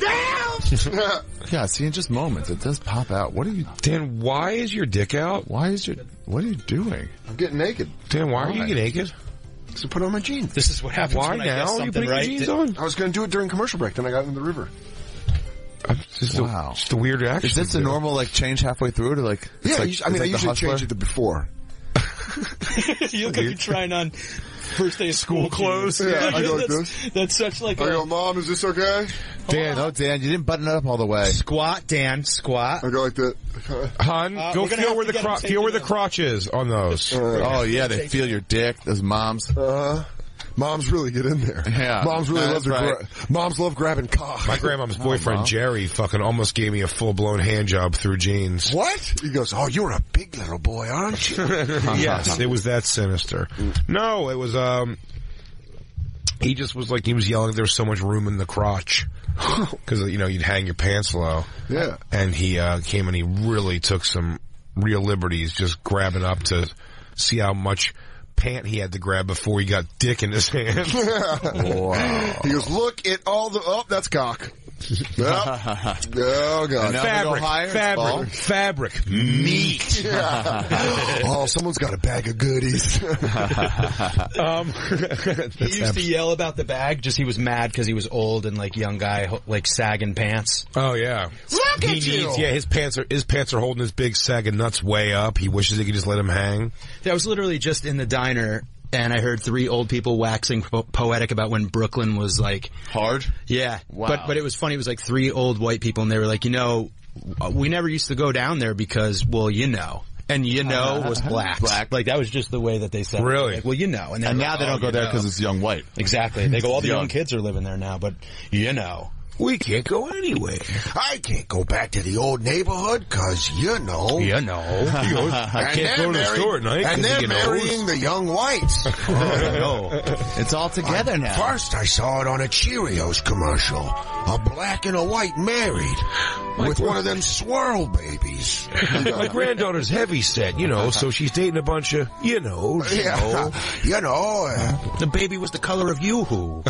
Yeah, see, in just moments, it does pop out. What are you, Dan, why is your dick out? why is your, what are you doing? I'm getting naked. Dan, why are you Why? naked? So put on my jeans. This is what happens Why when I guess now? You something putting right. your jeans Did- on? I was going to do it during commercial break, then I got in the river. I'm just Wow. A, just a weird action. Is this a normal, like, change halfway through to, like, it's Yeah, like, I usually- I mean, it's I like the usually Hustler? change it to before. you look like you're trying on first day of school clothes. Yeah, I go like that's, this. that's such like I a go, Mom, is this okay? Dan, no, Dan, you didn't button it up all the way. squat, Dan. Squat. I go like that. Hon, Uh, go we're gonna feel have where to the get cro- him feel where the taken crotch is on those. Oh, yeah, they feel your dick, those moms. Uh-huh. Moms really get in there. Yeah. Moms really Yeah, love to that's gra- right. Moms love grabbing cock. My grandmom's boyfriend Mom. Jerry fucking almost gave me a full blown hand job through jeans. What? He goes, oh, you're a big little boy, aren't you? Yes, it was that sinister. No, it was um. He just was like he was yelling. There was so much room in the crotch because you know you'd hang your pants low. Yeah. And he uh, came and he really took some real liberties, just grabbing up to see how much pant he had to grab before he got dick in his hand. Wow. He goes, look at all the, oh, that's cock. Yep. Oh, God. And now fabric, we go higher, it's ball. fabric, fabric, meat. Oh, someone's got a bag of goodies. um, He used to yell about the bag. Just he was mad because he was old and like young guy, ho- like sagging pants. Oh yeah, Look he at you! needs. Yeah, his pants are his pants are holding his big sagging nuts way up. He wishes he could just let him hang. I was literally just in the diner and I heard three old people waxing po- poetic about when Brooklyn was like Hard? yeah. Wow. But but it was funny. It was like three old white people and they were like, you know, we never used to go down there because, well, you know. and you know was black. Black. Like that was just the way that they said. Really? It. Like, well, you know, and, And now like, they don't oh, go you there know. because it's young white. Exactly. They go. All the Young. young kids are living there now, but you know. We can't go anywhere. I can't go back to the old neighborhood because, you know. You know. He goes, I can't go to the store at night. And they're you know, marrying the young whites. Oh, no. It's all together now. First, I saw it on a Cheerios commercial. A black and a white married with one of them swirl babies. My granddaughter's heavy set, you know, so she's dating a bunch of, you know, you Yeah, know. you know, uh, The baby was the color of Yoo-hoo.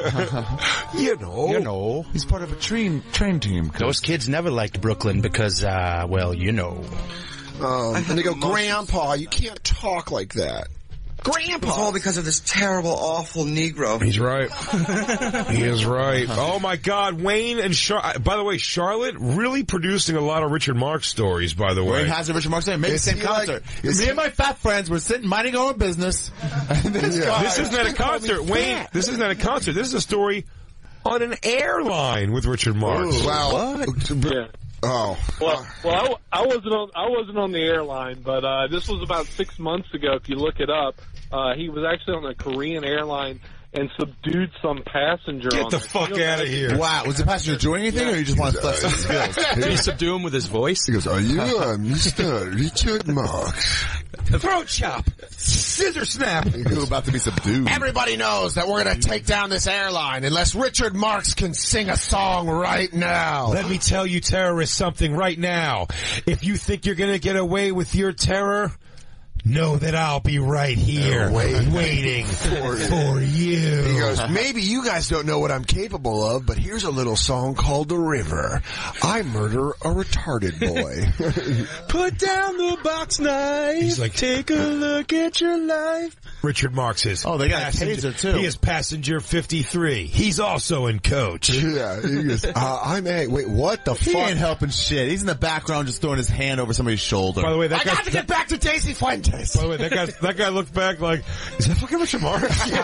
You know. You know. He's part of a train train team. Those kids never liked Brooklyn because, uh, well, you know. um, and they go, Grandpa, you can't talk like that. Grandpa! It's all because of this terrible, awful Negro. He's right. He is right. Oh my God, Wayne and Char. By the way, Charlotte really producing a lot of Richard Marx stories. By the way, Wayne has a Richard Marx name. Maybe the Is same he like- concert. is Me he- and my fat friends were sitting minding our own business. And this Yeah. guy, this isn't at a concert, Wayne. This isn't at a concert. This is a story on an airline with Richard Marx. Wow. Yeah. Oh. Well, well, I, I wasn't on. I wasn't on the airline, but uh, this was about six months ago. If you look it up, uh, he was actually on a Korean airline and subdued some passenger. Get on the it. fuck out of here! wow, was the passenger doing anything, or you just want to flex his skills? Did he subdue him with his voice? He goes, are you uh, Mister Richard Marx? Throat chop, scissor snap. You're about to be subdued. Everybody knows that we're going to take down this airline unless Richard Marx can sing a song right now. Let me tell you, terrorists, something right now. If you think you're going to get away with your terror, know that I'll be right here, Uh, wait. waiting For you. for you. He goes, maybe you guys don't know what I'm capable of, but here's a little song called The River. I murder a retarded boy. Put down the box knife. He's like, take a look at your life. Richard Marx is. Oh, they got a passenger, taser, too. He is passenger fifty-three. He's also in coach. Yeah, he goes, uh, I'm a, wait, what the He fuck? ain't helping shit. He's in the background just throwing his hand over somebody's shoulder. By the way, that I guy. got to get back to Daisy Fuentes. By the way, that guy. That guy looked back like, is that fucking Richard Marx?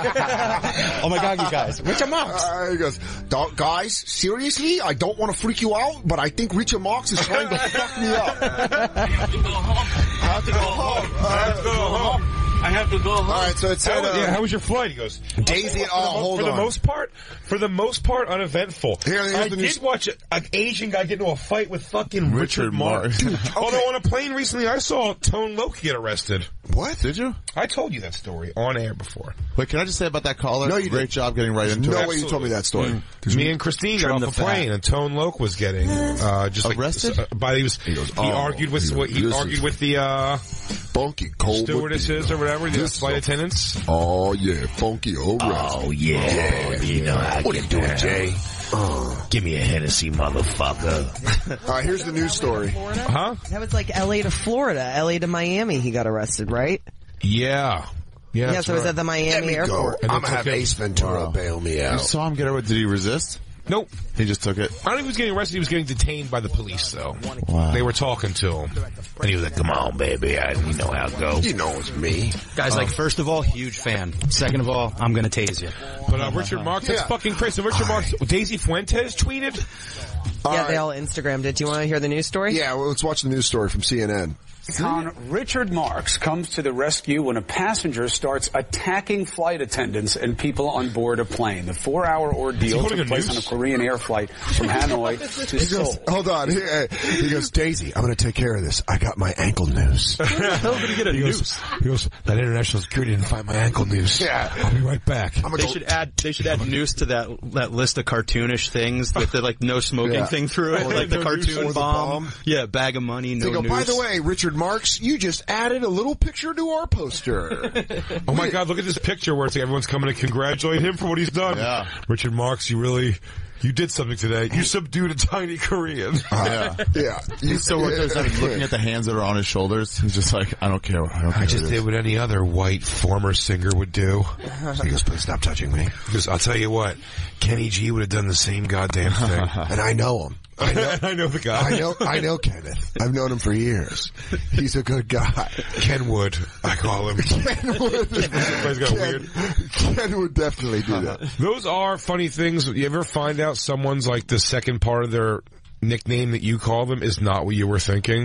Oh my God, you guys. Richard Marx. Uh, he goes, "Don't- guys, seriously, I don't want to freak you out, but I think Richard Marx is trying to fuck me up. I have to go home. I have to go home. I have to go home. I have to go home. All right, so it said, How, uh, yeah, how was your flight? He goes, Daisy, for, oh, the, mo- hold for the on. most part, for the most part, uneventful. Here, here's I the did news- watch a- an Asian guy get into a fight with fucking Richard, Richard Marx. Marx. Although on a plane recently, I saw Tone Loc get arrested. What? Did you? I told you that story on air before. Wait, can I just say about that caller? No, you Great didn't. job getting right into No it. way you told me that story. Me and Christine got Trim off the a fat. plane, and Tone Loc was getting uh, just like Arrested? uh, by he was he, goes, oh, argued with he goes, what he this argued is- with the uh, Funky cold. stewardesses or whatever, the This flight is- attendants. Oh, yeah, funky old Oh yeah, you know how what are you doing, Jay? Give me a Hennessy, motherfucker. All right, here's the news story. Huh? That was like L A to Florida, L A to Miami. He got arrested, right? Yeah. Yeah, Yeah, that's so it was right. at the Let Miami me go. airport. And I'm they gonna have took him- Ace Ventura Wow. bail me You out. saw him get away. Did he resist? Nope. He just took it. I don't think he was getting arrested. He was getting detained by the police, though. Wow. They were talking to him. And he was like, come on, baby. I, you know how it goes. You know it's me. Guys, like, first of all, huge fan. Second of all, I'm gonna tase you. But uh, Richard Marx, that's Yeah. fucking crazy. So Richard Marx, Daisy Fuentes tweeted. Yeah, they all Instagrammed it. Do you want to hear the news story? Yeah, well, let's watch the news story from C N N. Con Richard Marx comes to the rescue when a passenger starts attacking flight attendants and people on board a plane. The four-hour ordeal holding took a place on a noose? Korean air flight from Hanoi to He Seoul. goes, hold on. He, uh, he goes, Daisy, I'm going to take care of this. I got my ankle noose. he, goes, he goes, that international security didn't find my ankle noose. Yeah. I'll be right back. I'm They gonna should add. They should add noose to that that list of cartoonish things with the like no smoking Yeah. thing through it, like the No noose. cartoon Or the bomb. bomb. Yeah, bag of money, no They go, noose. by the way, Richard Marx, you just added a little picture to our poster. Oh my God, look at this picture where it's like everyone's coming to congratulate him for what he's done. Yeah. Richard Marx, you really, you did something today. You subdued a tiny Korean. Yeah. Yeah. He's so worked out. He's looking at the hands that are on his shoulders. He's just like, I don't care. I don't care. I just what it did is. what any other white former singer would do. He goes, please stop touching me. He goes, I'll tell you what, Kenny G would have done the same goddamn thing. And I know him. I know, I know the guy. I know, I know Kenneth. I've known him for years. He's a good guy. Kenwood, I call him. Ken would, Everybody's got Ken, weird. Ken would definitely do that. Those are funny things. You ever find out someone's like the second part of their nickname that you call them is not what you were thinking?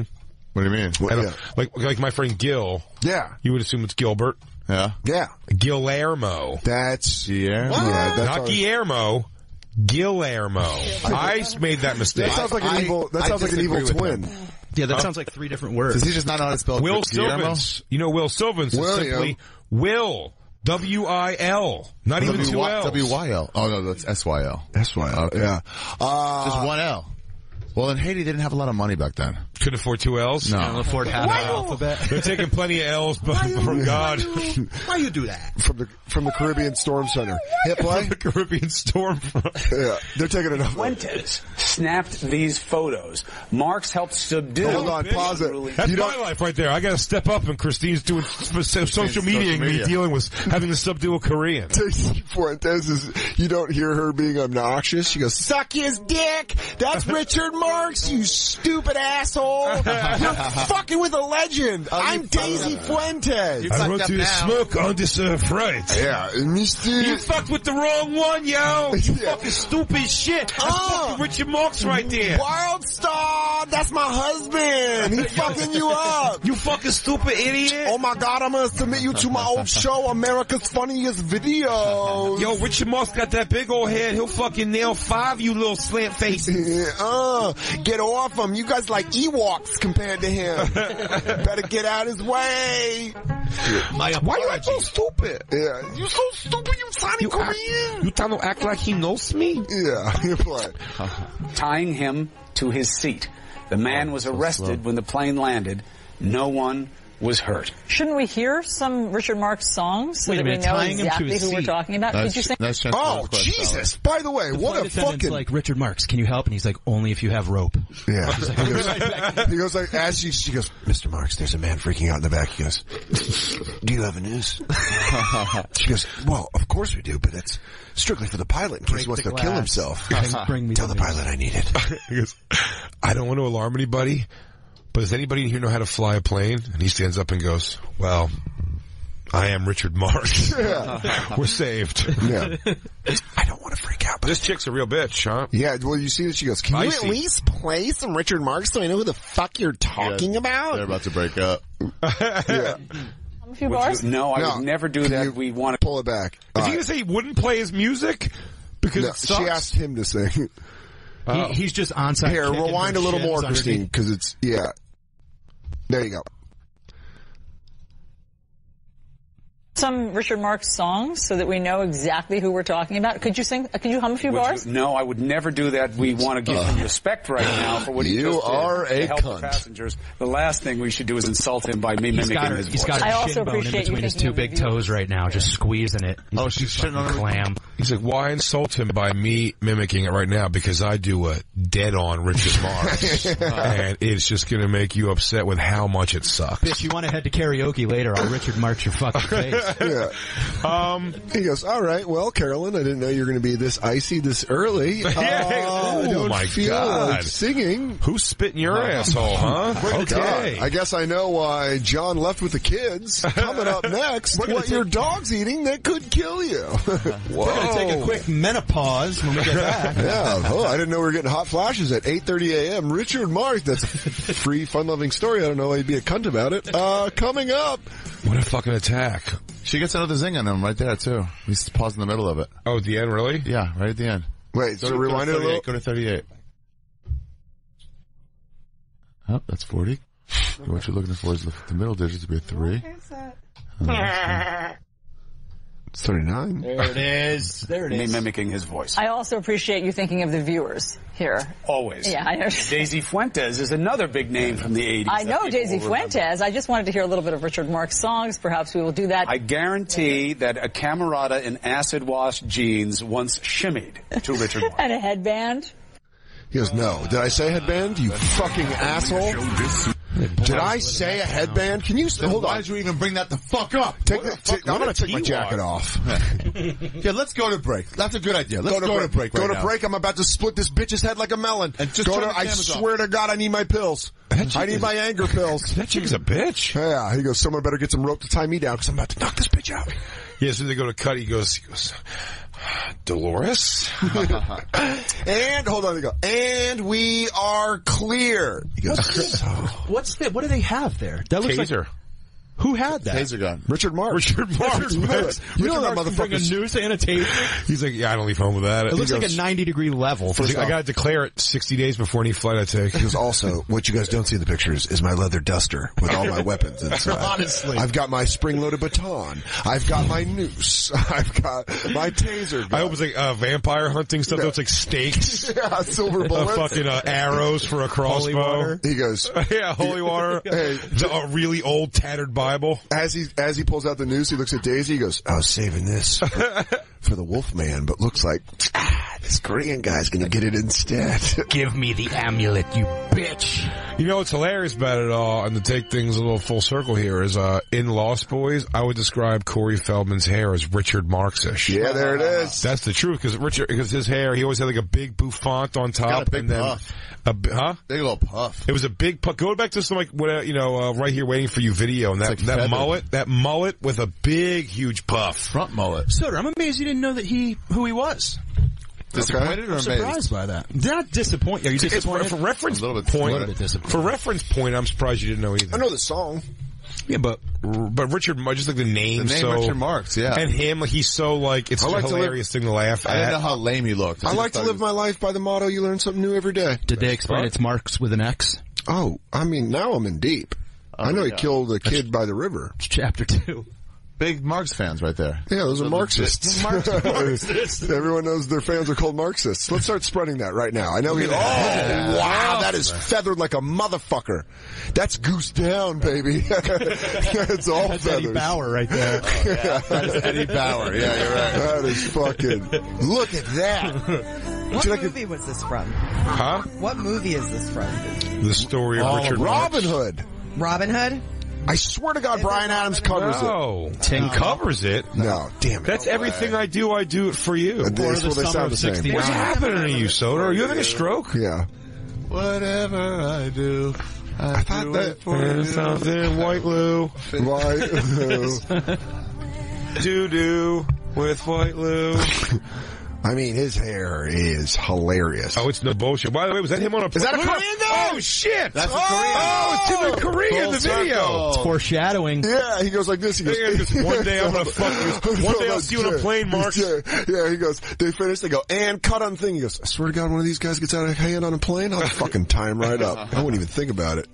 What do you mean? I don't- Like, like my friend Gil. Yeah. You would assume it's Gilbert. Yeah. Yeah. Guillermo. That's Guillermo. Yeah, that's Not all- Guillermo. Guillermo. I made that mistake. That sounds like an I- evil. That I sounds like an evil disagree with twin. Yeah, that Huh? sounds like three different words. Does he just not know how to spell Will Guillermo? Sylvans. You know Will Sylvans is William. simply Will. W I L. Not even two L's. W Y L. Oh, no, that's S Y L. That's why. Okay. Yeah. Uh, Just one L. Well, in Haiti, they didn't have a lot of money back then. Couldn't afford two L's? No. Can't afford half the alphabet. They're taking plenty of L's but from God. Why you do that? from the from the Caribbean Storm Center. Hit play. The Caribbean Storm Front. Yeah, they're taking enough. Fuentes snapped these photos. Marks helped subdue. Hold on, pause it. That's You my don't- life right there. I got to step up, and Christine's doing sp- so- social media and me media. dealing with having to subdue a Korean. Daisy Fuentes is, you don't hear her being obnoxious. She goes, suck his dick. That's Richard Marks, you stupid asshole. You're fucking with a legend. I'm Daisy Fuentes. I want to smoke on this uh, fright. Yeah, Mister You fucked with the wrong one, yo. You Yeah. fucking stupid shit. That's Oh. fucking Richard Marks right there. World Star. That's my husband. He fucking you up. You fucking stupid idiot. Oh my God, I'm gonna submit you to my old show, America's Funniest Videos. Yo, Richard Marks got that big old head. He'll fucking nail five you little slant faces. Yeah, uh, get off him. You guys like Ewoks compared to him. Better get out his way. My Why you act so stupid? Yeah, you so stupid. You sounding You act, Korean. you trying to act like he knows me? Yeah, you play. Tying him to his seat. The man was arrested when the plane landed. No one was hurt. Shouldn't we hear some Richard Marx songs so Wait a that we minute, know tying him to exactly his who we're seat. talking about? Nice, Could you sing? nice chance Oh, to Jesus. By the way, what Flight a attendant's fucking... like, Richard Marx, can you help? And he's like, only if you have rope. Yeah. He goes, he goes like, as she, she goes, Mister Marks, there's a man freaking out in the back. He goes, do you have a noose? She goes, well, of course we do, but it's strictly for the pilot in case Break he wants the to kill glass. himself. Bring- bring me Tell the the news. pilot I need it. He goes, I don't want to alarm anybody, but does anybody in here know how to fly a plane? And he stands up and goes, well, I am Richard Marks. Yeah. We're saved. Yeah. I don't want to freak out. But This chick's a real bitch, huh? yeah, well, you see that she goes, can you Spicy. at least play some Richard Marks so I know who the fuck you're talking They're about? about to break up. Yeah. A few Would bars? you- no, I No. would never do Can that. you We want to pull it back. Is All he right. going to say he wouldn't play his music? Because No, it sucks. she asked him to sing. He, he's just on site. Here, rewind a little more, Christine, because it's, yeah. There you go. Some Richard Marx songs so that we know exactly who we're talking about. Could you sing? Could you hum a few Would bars? you- no, I would never do that. We want to give him respect right now for what he You just did are to a help cunt. the passengers. The last thing we should do is insult him by me He's mimicking got, her, his he's voice. got I a also shin bone in appreciate you between his thinking two of big the viewers. toes right now, just squeezing it. Oh, she's shitting on Fucking him. clam. He's like, why insult him by me mimicking it right now? Because I do a dead-on Richard Marx. And it's just going to make you upset with how much it sucks. Bitch, you want to head to karaoke later, I'll Richard Marx your fucking face. Yeah. Um, He goes, all right, well, Carolyn, I didn't know you were going to be this icy this early. Uh, Oh, I don't my feel God. like singing. who's spitting your asshole, huh? Okay. God, I guess I know why John left with the kids. Coming up next, what your dog's eating that could kill you. We're going to take a quick menopause when we get back. Yeah, oh, I didn't know we were getting hot flashes at eight thirty a.m. Richard Marx, that's a free, fun-loving story. I don't know why you'd be a cunt about it. Uh, coming up. What a fucking attack. She gets another zing on him right there, too. He's paused in the middle of it. Oh, at the end, really? Yeah, right at the end. Wait, Go so to, rewind go it to a little. Go to thirty-eight. Oh, that's forty. What you're looking for is the, the middle digit to be a three. It's thirty-nine. There it is. There it Me is. mimicking his voice. I also appreciate you thinking of the viewers here. Always. Yeah, I know. Daisy Fuentes is another big name from the eighties. I that know people Daisy will remember. Fuentes. I just wanted to hear a little bit of Richard Marx songs. Perhaps we will do that. I guarantee that a camerata in acid wash jeans once shimmied to Richard Marx. And a headband. He goes, no. Did I say headband? You fucking asshole. Did I say a headband? Can you hold Why on? did you even bring that the fuck up? Take the, take, I'm going to take my jacket off. Yeah, let's go to break. That's a good idea. Let's go to break. Go right to now. break. I'm about to split this bitch's head like a melon. And just go turn to, the I cameras swear off. to God, I need my pills. I need my anger pills. That chick's a bitch. Yeah, he goes, someone better get some rope to tie me down because I'm about to knock this bitch out. Yeah, so they go to cut. He goes, he goes, Dolores? And, hold on, they go, and we are clear. He goes, What's, what's the, what do they have there? That looks Taser. like... Who had that? Taser gun. Richard Marx. Richard Marx. You know, Richard you know that Marx motherfucker bring a noose and a taser? He's like, yeah, I don't leave home with that. It He looks goes, like a ninety degree level. He's like, I gotta declare it sixty days before any flight I take. Because also, what you guys don't see in the pictures is my leather duster with all my weapons inside. Honestly. I've got my spring-loaded baton. I've got my noose. I've got my taser gun. I hope it's like uh, vampire hunting stuff. Yeah. That's like stakes. Yeah, silver Uh, bullets. fucking uh, arrows for a crossbow. Holy water. He goes, Yeah, holy water. Hey. The- a really old tattered Bible. as he as he pulls out the noose, he looks at Daisy. He goes, I was saving this for, for the Wolfman, but looks like ah, this Korean guy's going to get it instead. Give me the amulet, you bitch. You know what's hilarious about it all, and to take things a little full circle here, is uh, in Lost Boys, I would describe Corey Feldman's hair as Richard Marxish. Yeah, there it is. That's the truth, because Richard, because his hair, he always had like a big bouffant on top, Got a big and then puff. a bi- huh? Big little puff. It was a big puff. Go back to some like what uh, you know, uh, right here waiting for you video, and that like that feathered. mullet, that mullet with a big, huge puff. Front mullet. Soder, I'm amazed you didn't know that he who he was. Disappointed or I'm surprised amazed? by that. Not disappointed. Are you It's, for, disappointed? for reference A little bit point, disappointed. disappointed. for reference point, I'm surprised you didn't know either. I know the song. Yeah, but but Richard, Mar- just like the name, The name so Richard Marx, yeah. and him, like he's so like it's I a like to hilarious thing to laugh I didn't at. know how lame he looked. I just like to thought live he my life by the motto, you learn something new every day. Did they explain it's Marx with an X? Oh, I mean, now I'm in deep. I know he yeah. killed a kid by the river. It's chapter two. Big Marx fans right there. Yeah, those are Marxists. Marxists. Everyone knows their fans are called Marxists. Let's start spreading that right now. I know. He, oh, wow, that is feathered like a motherfucker. That's goose down, baby. That's all That's feathers. Eddie Bauer right there. That is Eddie Bauer. Yeah, you're right. That is fucking. Look at that. What Should I movie was this from? Huh? What movie is this from? The story of Oh, Richard Robin Marx. Hood. Robin Hood? I swear to God, Brian Adams covers No, Ting covers it. it. No, damn it. That's everything I do. I do it for you. Uh, they- well, they sound the same. What's happening to you, Soder? Are you having a stroke? Yeah. Whatever I do, I, I thought do that- it for you. Something white Lou. Why? Doo doo with white Lou. I mean, his hair is hilarious. Oh, it's no bullshit. By the way, was that him on a? Is that a Look Korean at- guy? Oh shit! That's a oh, Korean. Oh, it's him in Korea in the Full video. circle. It's foreshadowing. Yeah, he goes like this. He goes, Yeah, just one day I'm gonna fuck you. One day I'll see you on a plane, Mark. Yeah, yeah, he goes, they finish, they go, and cut on thing. He goes, I swear to God, one of these guys gets out of hand on a plane, I'll fucking tie him right up. I wouldn't even think about it.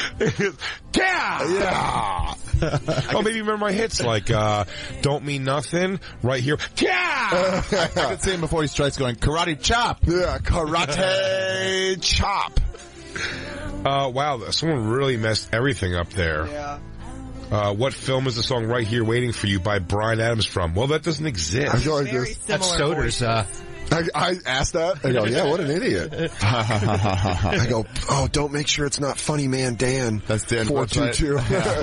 Yeah! Yeah. Oh, maybe you remember my hits like, uh, Don't Mean Nothing, right here. Yeah! I could see him before he strikes going, karate chop. Yeah, karate chop. Uh, wow, someone really messed everything up there. Yeah. Uh, what film is the song Right Here Waiting for You by Brian Adams from? Well, that doesn't exist. I feel like Very this. That's similar Soder's, uh, I, I asked that. I go, yeah, what an idiot. I go, oh, don't make sure it's not Funny Man Dan. That's Dan. four two two.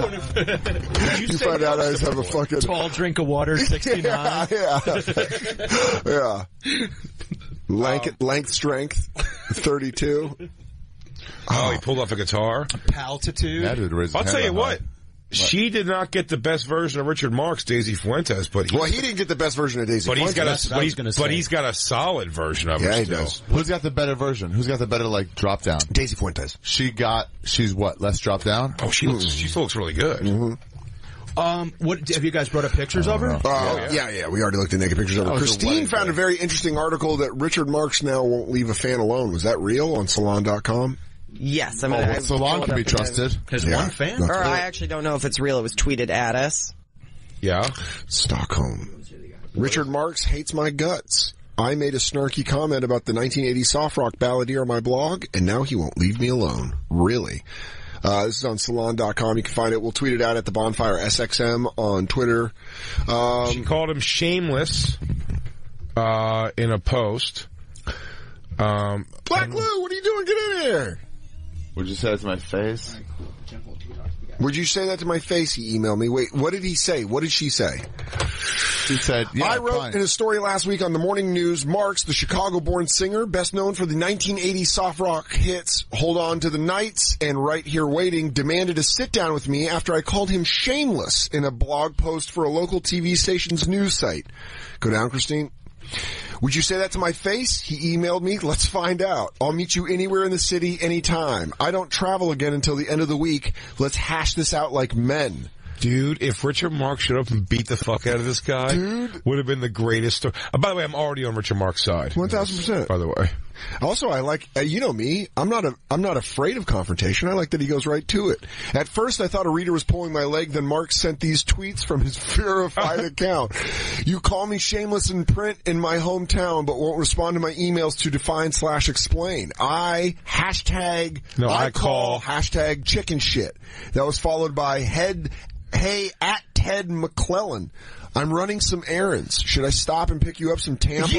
You find out I just have a fucking... tall drink of water, sixty-nine. Yeah, yeah. yeah. Length, length strength, thirty-two. Oh, he pulled off a guitar. Paltitude. That would raise I'll his tell hand you up what. high. She did not get the best version of Richard Marx, Daisy Fuentes, but he, Well, he didn't get the best version of Daisy but he's got That's a what I but, was he's, gonna but say. he's got a solid version of Yeah, it he still. does. Who's got the better version? Who's got the better, like, drop down? Daisy Fuentes. She got, she's what, less drop down? Oh, she looks she still looks really good. Mm-hmm. Um, what have you guys brought up pictures of her? Oh, yeah. yeah, yeah, we already looked at naked pictures of her. That was a Christine wedding found day. a very interesting article that Richard Marx now won't leave a fan alone. Was that real on salon dot com? Yes. I mean, Oh, I well, Salon pulled can up be again. trusted. His Yeah. one fan? Not Or good. I actually don't know if it's real. It was tweeted at us. Yeah. Stockholm. Richard Marx hates my guts. I made a snarky comment about the nineteen eighties soft rock balladeer on my blog, and now he won't leave me alone. Really? Uh, this is on salon dot com. You can find it. We'll tweet it out at the Bonfire S X M on Twitter. Um, She called him shameless uh, in a post. Um, Black Lou, what are you doing? Get in here. Would you say that to my face? Would you say that to my face? He emailed me. Wait, what did he say? What did she say? She said, yeah, I wrote fine. in a story last week on the Morning News, Marks, the Chicago-born singer, best known for the nineteen eighties soft rock hits Hold On to the Nights and Right Here Waiting, demanded a sit-down with me after I called him shameless in a blog post for a local T V station's news site. Go down, Christine. Would you say that to my face? He emailed me. Let's find out. I'll meet you anywhere in the city, anytime. I don't travel again until the end of the week. Let's hash this out like men. Dude, if Richard Marx showed up and beat the fuck out of this guy, Dude. would have been the greatest story. Uh, by the way, I'm already on Richard Marx's side. one thousand percent. By the way. Also, I like, uh, you know me, I'm not a, I'm not afraid of confrontation. I like that he goes right to it. At first, I thought a reader was pulling my leg, then Mark sent these tweets from his verified account. You call me shameless in print in my hometown, but won't respond to my emails to define slash explain. I, hashtag, No, I, I call, call. hashtag chicken shit. That was followed by head, hey, at Ted McClellan. I'm running some errands. Should I stop and pick you up some tampons?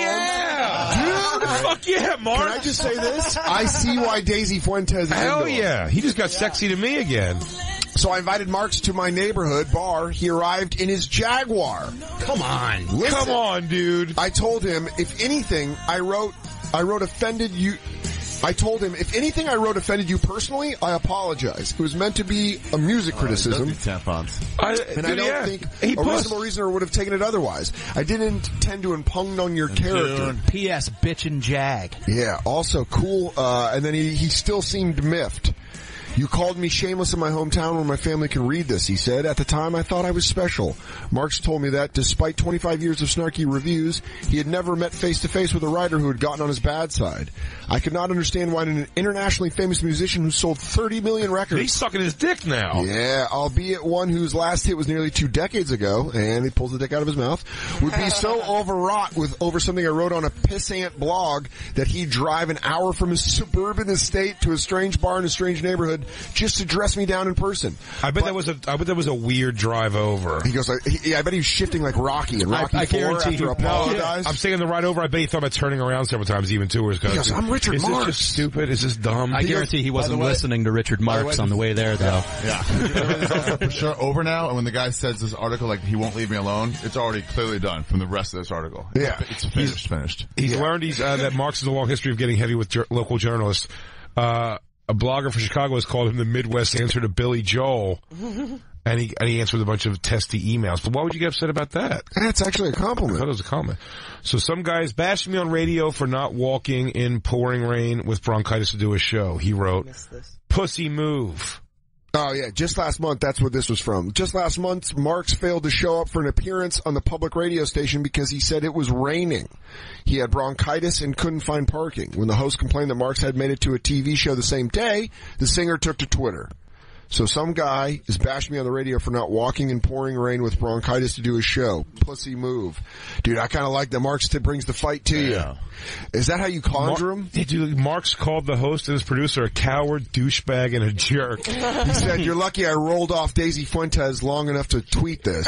Yeah! Dude, fuck yeah, Mark! Can I just say this? I see why Daisy Fuentes is Hell into him. yeah. He just got sexy to me again. So I invited Marks to my neighborhood bar. He arrived in his Jaguar. Come on. Listen, Come on, dude. I told him, if anything, I wrote, I wrote offended you. I told him, if anything I wrote offended you personally, I apologize. It was meant to be a music criticism. Tampons. I, And dude, I don't yeah. think He a pussed. reasonable reasoner would have taken it otherwise. I didn't intend to impugn on your character. P S. Bitch and Jag. Yeah, also cool, uh, and then he, he still seemed miffed. You called me shameless in my hometown when my family can read this, he said. At the time, I thought I was special. Marks told me that despite twenty-five years of snarky reviews, he had never met face-to-face with a writer who had gotten on his bad side. I could not understand why an internationally famous musician who sold thirty million records... He's sucking his dick now. Yeah, albeit one whose last hit was nearly two decades ago, and he pulls the dick out of his mouth, would be so overwrought with over something I wrote on a pissant blog that he'd drive an hour from his suburban estate to a strange bar in a strange neighborhood just to dress me down in person. I bet but, that was a I bet that was a weird drive over. He goes like, he, yeah, I bet he was shifting like Rocky and Rocky I, I four after he, Apollo no, dies. I'm saying the ride over. I bet he thought about turning around several times even too. He goes, I'm Richard Is Marx. Is this just stupid? Is this dumb? I guarantee he wasn't way, listening to Richard Marx way, on the way there, though. Yeah. It's also for sure over now, and when the guy says this article, like, he won't leave me alone, it's already clearly done from the rest of this article. Yeah. It's, it's finished. finished. He's yeah. learned he's, uh, that Marx has a long history of getting heavy with jur- local journalists. Uh, a blogger for Chicago has called him the Midwest answer to Billy Joel. And he, and he answered with a bunch of testy emails. But why would you get upset about that? That's actually a compliment. I thought it was a comment. So some guy's bashing me on radio for not walking in pouring rain with bronchitis to do a show. He wrote, pussy move. Oh yeah, just last month, that's what this was from. Just last month, Marx failed to show up for an appearance on the public radio station because he said it was raining. He had bronchitis and couldn't find parking. When the host complained that Marx had made it to a T V show the same day, the singer took to Twitter. So some guy is bashing me on the radio for not walking in pouring rain with bronchitis to do a show. Pussy move. Dude, I kind of like that Marx t- brings the fight to you. Yeah. Is that how you conjure Mar- him? Yeah, dude, Marx called the host and his producer a coward, douchebag, and a jerk. He said, you're lucky I rolled off Daisy Fuentes long enough to tweet this.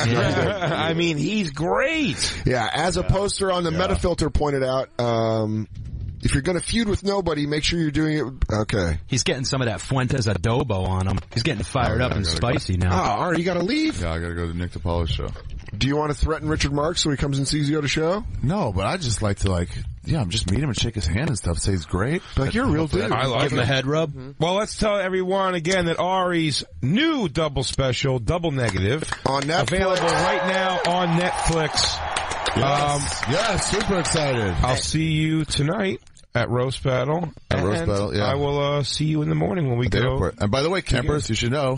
I mean, he's great. Yeah, as a poster on the Yeah. Metafilter pointed out, um, if you're going to feud with nobody, make sure you're doing it. Okay. He's getting some of that Fuentes adobo on him. He's getting fired Oh, up yeah, and I gotta spicy Oh, now. all right, you got to leave. Yeah, I gotta go to Nick DiPaolo's show. Do you want to threaten Richard Marx so he comes and sees you at a show? No, but I just like to, like, yeah, I'm just meet him and shake his hand and stuff. Say he's great. Like, you're a real dude. I like Give him a it. head rub. Mm-hmm. Well, let's tell everyone again that Ari's new double special, Double Negative, On Netflix. available right now on Netflix. Yes, Um, yes, super excited. I'll see you tonight at Roast Battle. At and Roast Battle, yeah. I will uh, see you in the morning when we At the go. airport. And by the way, campers, you should know,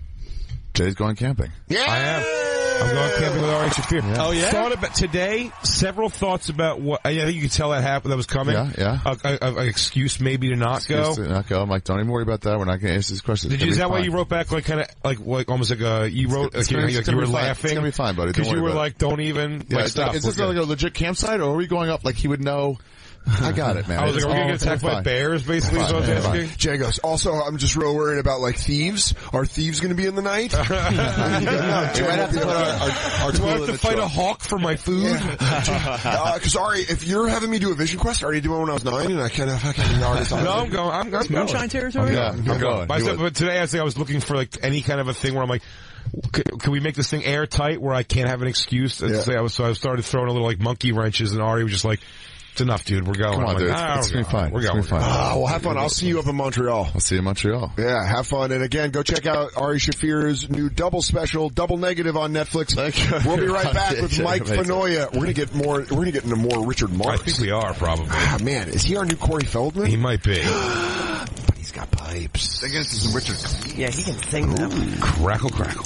Jay's going camping. Yeah. I am. I'm going camping with Ari Shafir. Oh, yeah? Thought about today. Several thoughts about what. I think you could tell that happened. That was coming. Yeah, yeah. A, a, a, an excuse maybe to not go. Excuse to not go. I'm like, don't even worry about that. We're not going to answer these questions. Did It's you, gonna is be that why fine. you wrote back like kind of like like almost like a you wrote It's like, you, gonna- know, it's like you gonna were be fine. laughing? It's gonna be fine, buddy. Don't Because you worry were about like, don't even Yeah, like is, stop. is this We're like good. a legit campsite, or are we going up like he would know I got it, man. I was like, are we going to get attacked by fine. bears, basically, is what I was asking? Jay goes, also, I'm just real worried about, like, thieves. Are thieves going to be in the night? We might have to put our, our, our Do tool I have in to the fight truck. a hawk for my food? Because, Ari, if you're having me do a vision quest, I already did one when I was nine, and I kind of fucking already saw No, I'm going. I'm, I'm going. Moonshine territory? Yeah, I'm going. But, I Do said, it. but today I think I was looking for like any kind of a thing where I'm like, c- can we make this thing airtight where I can't have an excuse? And Yeah. say I was, so I started throwing a little like monkey wrenches, and Ari was just like, "It's enough, dude. We're going." Come on, I'm dude. like, "Ah, It's we're gonna be going. fine. We're It's going. gonna be fine. Ah, well, have fun. I'll see you up in Montreal. I'll see you in Montreal. Yeah, have fun. And again, go check out Ari Shafir's new double special, Double Negative on Netflix. We'll be right back with Mike Amazing. Fenoya. We're gonna get more, we're gonna get into more Richard I Marx. think we are probably. Ah, man, is he our new Corey Feldman? He might be. But he's got pipes. I guess it's Richard. Yeah, he can sing them. Crackle, crackle.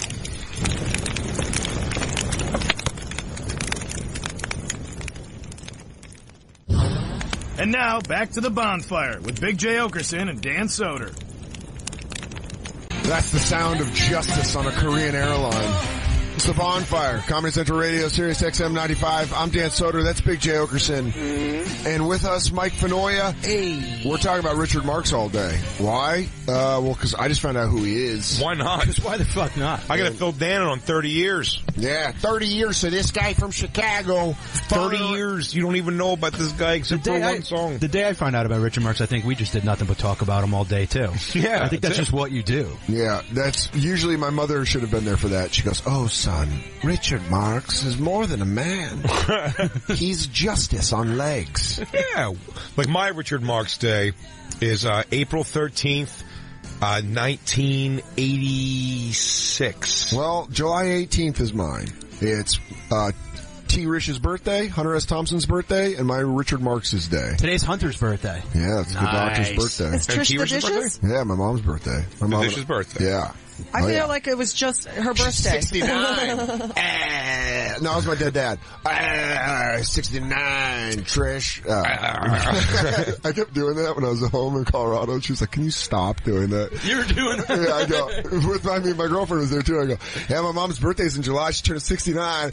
And now, back to the bonfire with Big J Oakerson and Dan Soder. That's the sound of justice on a Korean airline. It's the Bonfire, Comedy Central Radio, Sirius X M ninety-five. I'm Dan Soder. That's Big J Oakerson. Mm-hmm. And with us, Mike Fenoya. Hey. We're talking about Richard Marx all day. Why? Uh, well, because I just found out who he is. Why not? Why the fuck not? I got to fill Dan in on thirty years. Yeah, thirty years. So this guy from Chicago. thirty years. You don't even know about this guy except for one I, song. The day I found out about Richard Marx, I think we just did nothing but talk about him all day, too. Yeah. I think that's it. just what you do. Yeah, that's usually my mother should have been there for that. She goes, "Oh, son, Richard Marx is more than a man. He's justice on legs." Yeah. Like my Richard Marx Day is uh, April thirteenth, uh, nineteen eighty-six. Well, July eighteenth is mine. It's uh, T. Rich's birthday, Hunter S. Thompson's birthday, and my Richard Marx's day. Today's Hunter's birthday. Yeah, it's the Nice. doctor's birthday. It's Trish the Dishes? Yeah, my mom's birthday. My mom. Trish's birthday. Yeah. I Oh, feel yeah. like it was just her birthday. sixty-nine. Ah, no, it was my dead dad. Ah, sixty-nine, Trish. Ah. I kept doing that when I was at home in Colorado. She was like, "Can you stop doing that?" You're doing that. Yeah, I go. With, I mean, my girlfriend was there too. I go, "Yeah, my mom's birthday's in July. She turned sixty-nine.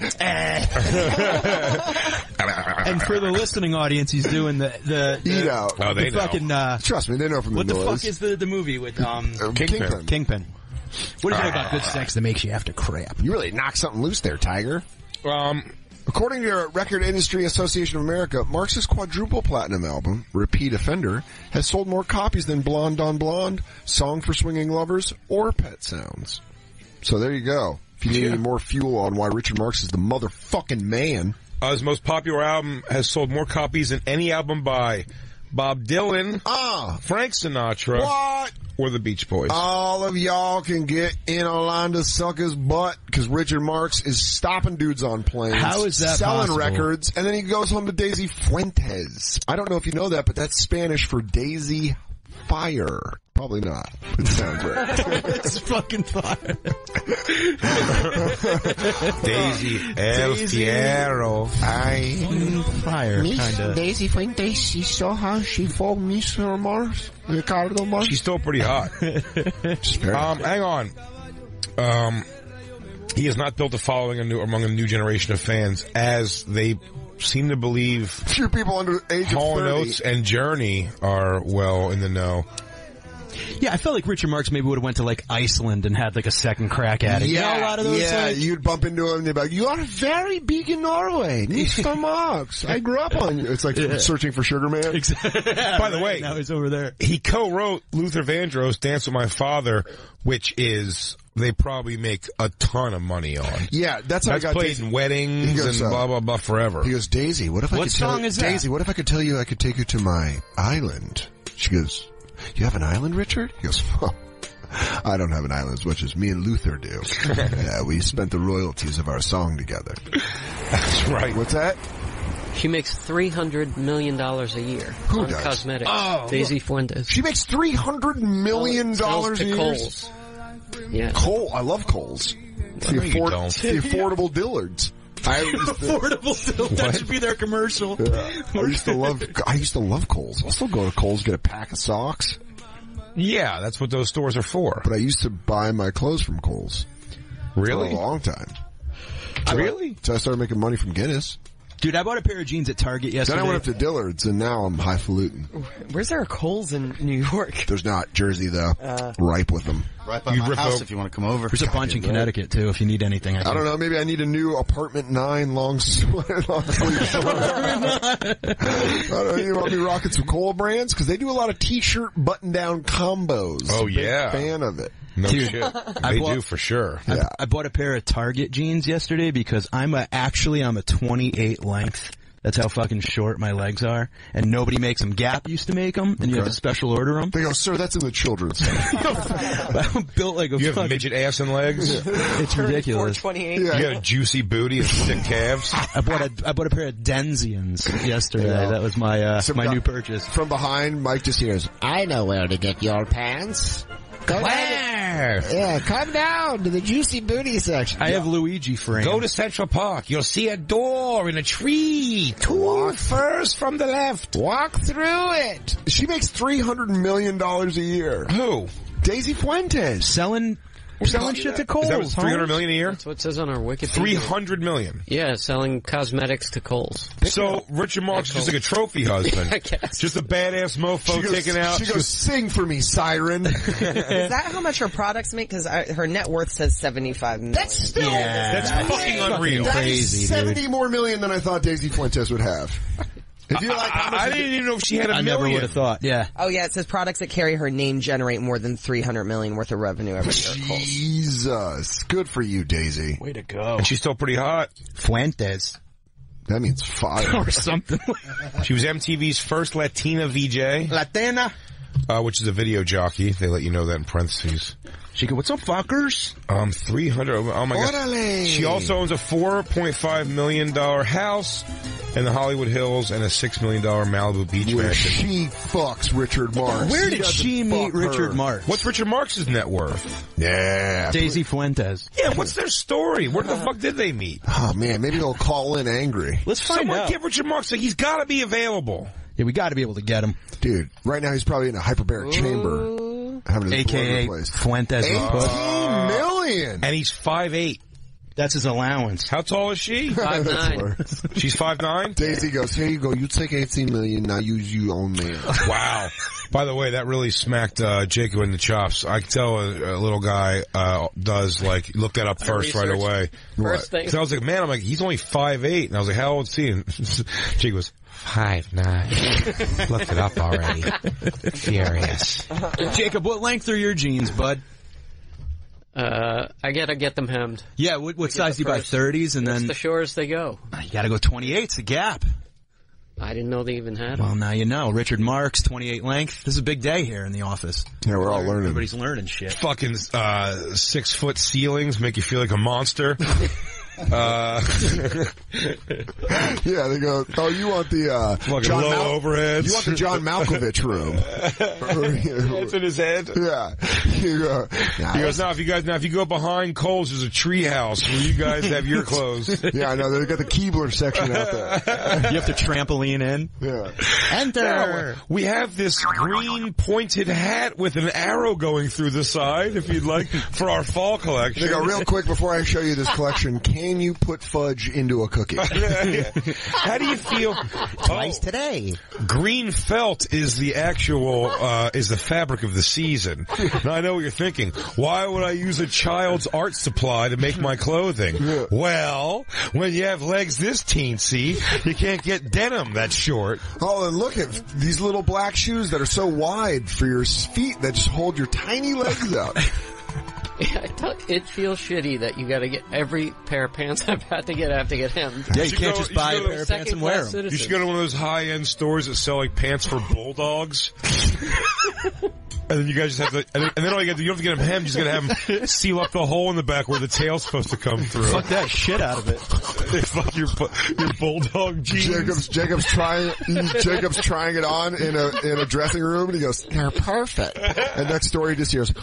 And for the listening audience, he's doing the the, the Eat out. Oh, they the know. fucking uh, Trust me, they know from what the the noise. fuck is the the movie with um Kingpin. Kingpin? What do you know about good sex that makes you have to crap? You really knocked something loose there, Tiger. Um, According to Record Industry Association of America, Marx's quadruple platinum album, Repeat Offender, has sold more copies than Blonde on Blonde, Song for Swinging Lovers, or Pet Sounds. So there you go. If you need Yeah. any more fuel on why Richard Marx is the motherfucking man. uh, his most popular album has sold more copies than any album by Bob Dylan, Ah, Frank Sinatra, what? or the Beach Boys. All of y'all can get in a line to suck his butt because Richard Marx is stopping dudes on planes. How is that selling possible? records, and then he goes home to Daisy Fuentes. I don't know if you know that, but that's Spanish for Daisy Fire. Probably not. It sounds right. It's fucking fire. Daisy El Daisy. Fierro. I Fire, kind of. Daisy Fuentes, she saw how she for Mister Marx, Ricardo Marx. She's still pretty hot. um, hang on. Um, he has not built a following a new, among a new generation of fans, as they seem to believe Few people under the age of Hall and thirty. Oates and Journey are well in the know. Yeah, I felt like Richard Marx maybe would have went to like Iceland and had like a second crack at it. Yeah, you know, a lot of those. yeah, like, you'd bump into him and they'd be like, "You are very big in Norway, Mister Marx. I grew up on you." It's like Yeah. searching for Sugar Man. By the way, now he's over there. he co-wrote Luther Vandross' Dance with My Father, which is, they probably make a ton of money on. Yeah, that's how That's I got played Daisy. in weddings He goes, and uh, blah, blah, blah forever. He goes, "Daisy, what if I What could tell song you, is that? Daisy, what if I could tell you I could take you to my island?" She goes, "You have an island, Richard?" He goes, "Well, I don't have an island as much as me and Luther do. Yeah, we spent the royalties of our song together." That's right. What's that? She makes three hundred million dollars a year Who on does? cosmetics. Oh, Daisy Fuentes. She makes three hundred million dollars a to year. Kohl's. Yeah. Cole, I love Coles. It's the, No, you afford- don't. it's the affordable Dillards. I used to, Affordable deal. That should be their commercial. yeah, I used to love. I used to love Coles. I'll still go to Coles, get a pack of socks. Yeah, that's what those stores are for. But I used to buy my clothes from Coles Really? for a long time. Really? So I started making money from Guinness. Dude, I bought a pair of jeans at Target yesterday. Then I went up to Dillard's, and now I'm highfalutin. Where's there a Kohl's in New York? There's not. Jersey, though. Uh, Ripe with them. Right by my house if you want to come over. There's a bunch in right. Connecticut, too, if you need anything. I, I don't know. Maybe I need a new apartment nine long sweater. Long sleeve sweater. I don't know. You want me rocking some Kohl brands? Because they do a lot of T-shirt button-down combos. Oh, Big yeah. fan of it. No Dude, shit. I They bought- do for sure. I, Yeah. I bought a pair of Target jeans yesterday because I'm a, actually I'm a twenty-eight length. That's how fucking short my legs are. And nobody makes them. Gap used to make them, and you have to special order them. They go, sir, that's in the children's. I'm built like a You have fucking... midget ass and legs? It's ridiculous. four twenty-eight. Yeah. You got a juicy booty and thick calves? I bought a I bought a pair of Denzians yesterday. Yeah. That was my uh, Some my guy- new purchase. From behind, Mike just hears, I know where to get your pants. Go Where? down. Yeah, come down to the juicy booty section. I have Luigi frame. Go to Central Park. You'll see a door in a tree. Two furs from the left. Walk through it. She makes three hundred million dollars a year. Who? Daisy Fuentes. selling selling shit to Kohl's. Is that what, three hundred million a year? That's what it says on our Wikipedia. Three hundred million. Yeah, selling cosmetics to Kohl's. So Richard Marx is just like a trophy husband. I guess. Just a badass mofo She goes, taken out. She goes, sing for me, siren. Is that how much her products make? Because her net worth says seventy-five million. That's still Yeah, That's fucking unreal. that crazy, is seventy more million than I thought Daisy Fuentes would have. If you like, how much I, I is didn't it- even know if she had a I never million. would have thought. Yeah. Oh yeah, it says products that carry her name generate more than three hundred million worth of revenue every year. at Kohl's. Jesus, good for you, Daisy. Way to go. And she's still pretty hot. Fuentes. That means fire. Or something. She was M T V's first Latina V J, Latina. uh, which is a video jockey. They let you know that in parentheses. She go, what's up, fuckers? Um, three hundred. Oh my god. Orale. She also owns a four point five million dollar house in the Hollywood Hills and a six million dollar Malibu beach Where mansion. she fucks Richard Marx. Where He did doesn't she meet fuck Richard her. Marx? What's Richard Marx's net worth? Yeah. Daisy Fuentes. Yeah, what's their story? Where the fuck did they meet? Oh man, maybe they'll call in angry. Let's find Someone out. get Richard Marx. Like, he's got to be available. Yeah, we got to be able to get him. Dude, right now he's probably in a hyperbaric chamber. Having his A blood K A replaced. Fuentes. eighteen Uh, million. And he's five eight. That's his allowance. How tall is she? Five That's nine. worse. She's five nine. Daisy goes, here you go, you take eighteen million, now use you own man. Wow. By the way, that really smacked uh, Jacob in the chops. I can tell a, a little guy uh, does, like, look that up first right researched away. First thing. So I was like, man, I'm like, he's only five eight. And I was like, how old is he? And Jacob was, five nine. Looked it up already. Furious. Jacob, what length are your jeans, bud? Uh, I gotta get them hemmed. Yeah, what, what Get size the do you buy? first- thirties, and That's then the shortest they go. you got to go twenty-eight's the gap. I didn't know they even had them. Well, now you know. Richard Marx, twenty-eight length. This is a big day here in the office. Yeah, we're all learning. Everybody's learning shit. Fucking uh, six foot ceilings make you feel like a monster. Uh, Yeah, they go, oh, you want the, uh, Fucking John low Mal- overheads. You want the John Malkovich room. It's in his head. Yeah. You go, nah, He goes, now if you guys, now if you go behind Cole's, there's a tree house where you guys have your clothes. yeah, I know, they got the Keebler section out there. You have to trampoline in. Yeah. Enter. We have this green pointed hat with an arrow going through the side, if you'd like, for our fall collection. They go, real quick before I show you this collection, can you put fudge into a cookie? How do you feel? Twice today. Green felt is the actual, uh, is the fabric of the season. Now I know what you're thinking. Why would I use a child's art supply to make my clothing? Yeah. Well, when you have legs this teensy, you can't get denim that short. Oh, and look at these little black shoes that are so wide for your feet that just hold your tiny legs out. Yeah, I thought it feels shitty that you gotta get every pair of pants I've had to get, I have to get hemmed. Yeah, you should can't go- just you buy should a go pair to of pants and wear them. You should go to one of those high-end stores that sell like pants for bulldogs. And then you guys just have to, and then, and then all you got to do, you don't have to get them hemmed, you just got to have them seal up the hole in the back where the tail's supposed to come through. Fuck that shit out of it. They fuck your, bu- your bulldog jeans. Jacob's Jacob's trying Jacob's trying it on in a in a dressing room, and he goes, "They're perfect." And next door, he just hears,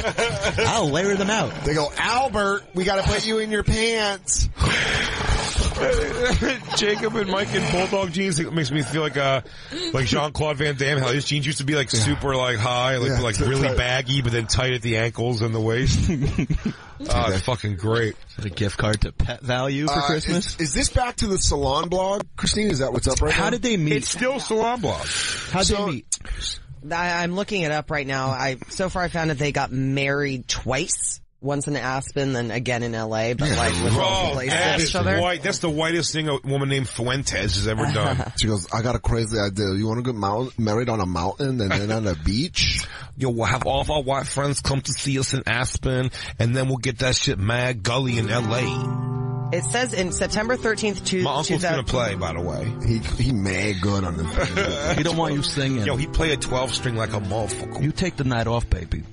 I'll layer them out. they go, "Albert, we got to put you in your pants." Jacob and Mike in bulldog jeans, it makes me feel like uh like Jean-Claude Van Damme. How his jeans used to be like super like high, like Yeah, like t- really tight. baggy, but then tight at the ankles and the waist. Oh, it's fucking great. A gift card to Pet Value for Uh, Christmas. Is, is this back to the salon blog, Christine? Is that what's up right now? How did they meet? It's still salon blog. How'd So- they meet? I, I'm looking it up right now. I so far I found that they got married twice. Once in Aspen, then again in L A, but like with all Oh, places that of is each other. white. That's the whitest thing a woman named Fuentes has ever done. She goes, I got a crazy idea. You want to get mount- married on a mountain and then on a beach? Yo, we'll have all of our white friends come to see us in Aspen, and then we'll get that shit mad gully in L A. It says in September thirteenth, two, My uncle's gonna play, by the way. He he mad good on the. He don't want you singing. Yo, he play a twelve string like a motherfucker. You take the night off, baby.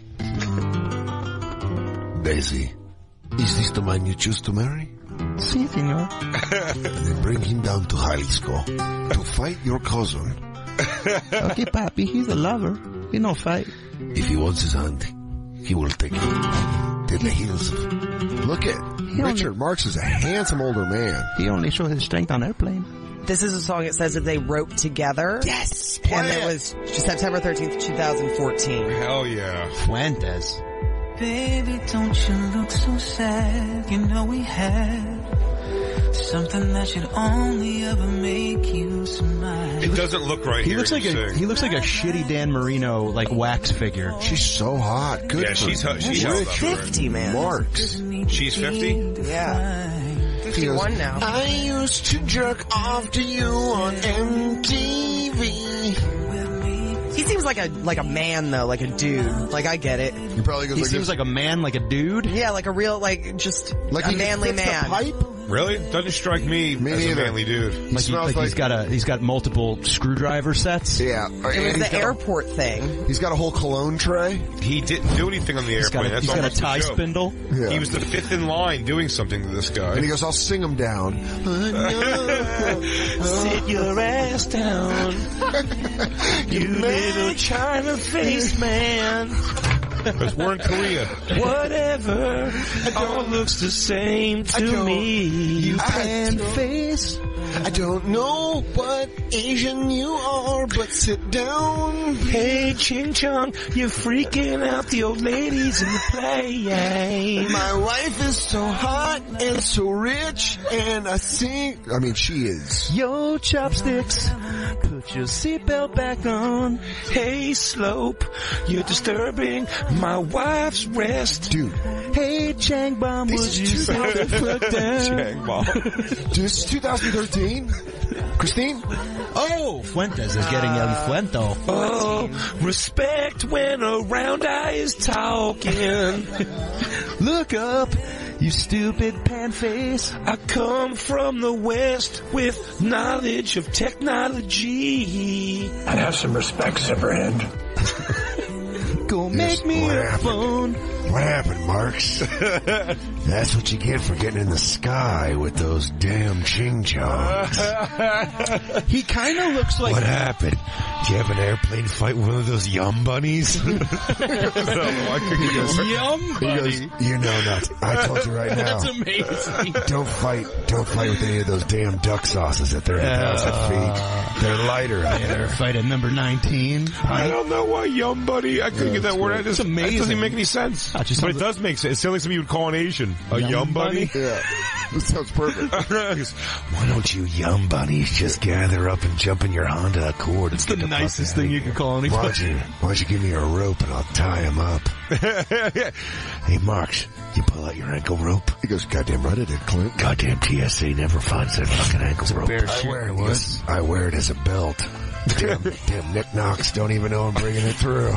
Daisy, is this the man you choose to marry? Si, senor. Then bring him down to Jalisco to fight your cousin. Okay, papi, he's a lover. He no fight. If he wants his hand, he will take him to the hills of... Look at Richard Marx is a handsome older man. He only showed his strength on airplane. This is a song. It says that they wrote together. Yes, and it was September thirteenth, two thousand fourteen. Hell yeah, Fuentes. Baby, don't you look so sad. You know we had something that should only ever make you smile. It doesn't look right He here. looks like a sing. he looks like a shitty Dan Marino like wax figure. She's so hot. Good Yeah, for she's her. she's held up already. fifty, man. Marks. She's fifty. Yeah. fifty-one now. I used to jerk off to you on M T V. He seems like a like a man though, like a dude. Like I get it. He probably goes He like seems this. like a man, like a dude. Yeah, like a real like just Like a he manly fits the man. pipe? Really? Doesn't strike me, Me as a neither. manly dude. Like, he, smells like, like- he's got a he's got multiple screwdriver sets. Yeah. It And was he's the got a- airport thing. He's got a whole cologne tray. He didn't do anything on the He's got airplane. a, That's he's got a almost the tie joke. spindle. Yeah. He was the fifth in line doing something to this guy. And he goes, I'll sing him down. Sit your ass down, you little China face man. Because we're in Korea. Whatever, it all looks the same to don't- me. You I can don't- face. I don't know what Asian you are, but sit down. Hey, Ching Chong, you're freaking out the old ladies in the play. My wife is so hot and so rich, and I think, I mean, she is. Yo, chopsticks, put your seatbelt back on. Hey, Slope, you're disturbing my wife's rest. Dude, Hey, Chang Bomb, would This you is sit the fuck down? Chang Ball. this is two thousand thirteen. Christine? Oh, Fuentes is getting young Fuento. Oh, respect when a round eye is talking. Look up, you stupid pan face. I come from the West with knowledge of technology. I'd have some respect, Zipperhead. Go make me what a happened? phone. What happened, Marks? That's what you get for getting in the sky with those damn ching-chongs. He kind of looks like... What happened? Did you have an airplane fight with one of those yum bunnies? Yum He goes, you know not. I told you right now. That's amazing. Don't fight. Don't fight with any of those damn duck sauces at thirty thousand feet. They're lighter out there. Fight at number nineteen. I don't know why yum buddy. I couldn't Yeah, get that it's word. great. I just, It's amazing. It doesn't even make any sense. Ah, just But it sounds- does make sense. It sounds like something you would call an Asian. A yum, Yum buddy? buddy? Yeah. That sounds perfect. Why don't you yum bunnies just gather up and jump in your Honda Accord? It's the nicest thing you could call Why anybody. don't you, why don't you give me a rope and I'll tie him up? Hey, Marks, you pull out your ankle rope? He goes, goddamn right I did, Clint. Goddamn T S A never finds that fucking ankle rope. bear I shit, wear it, what? yes, I wear it as a belt. Damn, damn Nick Knox don't even know I'm bringing it through.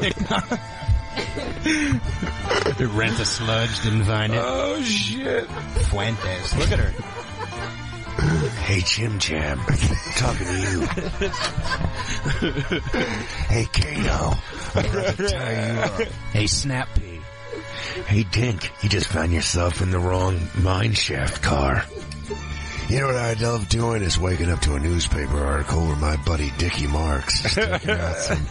Rent a sludge, didn't find it. Oh, shit. Fuentes. Look at her. Hey, Jim Jam, talking to you. Hey, Kato, I'm going to tie you up. Hey, Snap Pea. Hey, Dink, you just found yourself in the wrong mineshaft car. You know what I love doing is waking up to a newspaper article where my buddy Dickie Marks is taking out some,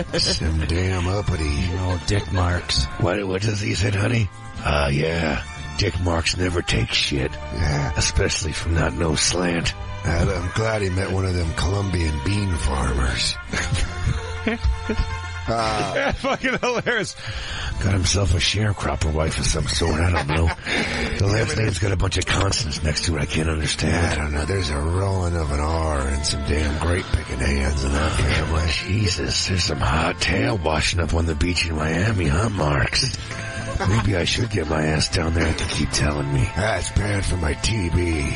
some damn uppity. Oh, Dick Marks. What, what does he say, honey? Uh, yeah. Dick Marks never takes shit. Yeah. Especially from that no slant. And I'm glad he met one of them Colombian bean farmers. uh, yeah, fucking hilarious. Got himself a sharecropper wife of some sort. I don't know. The last name's got a bunch of consonants next to it. I can't understand. I don't know. There's a rolling of an R and some damn grape picking hands in that family. Jesus, there's some hot tail washing up on the beach in Miami, huh, Marks? Maybe I should get my ass down there. They keep telling me. That's bad for my T B.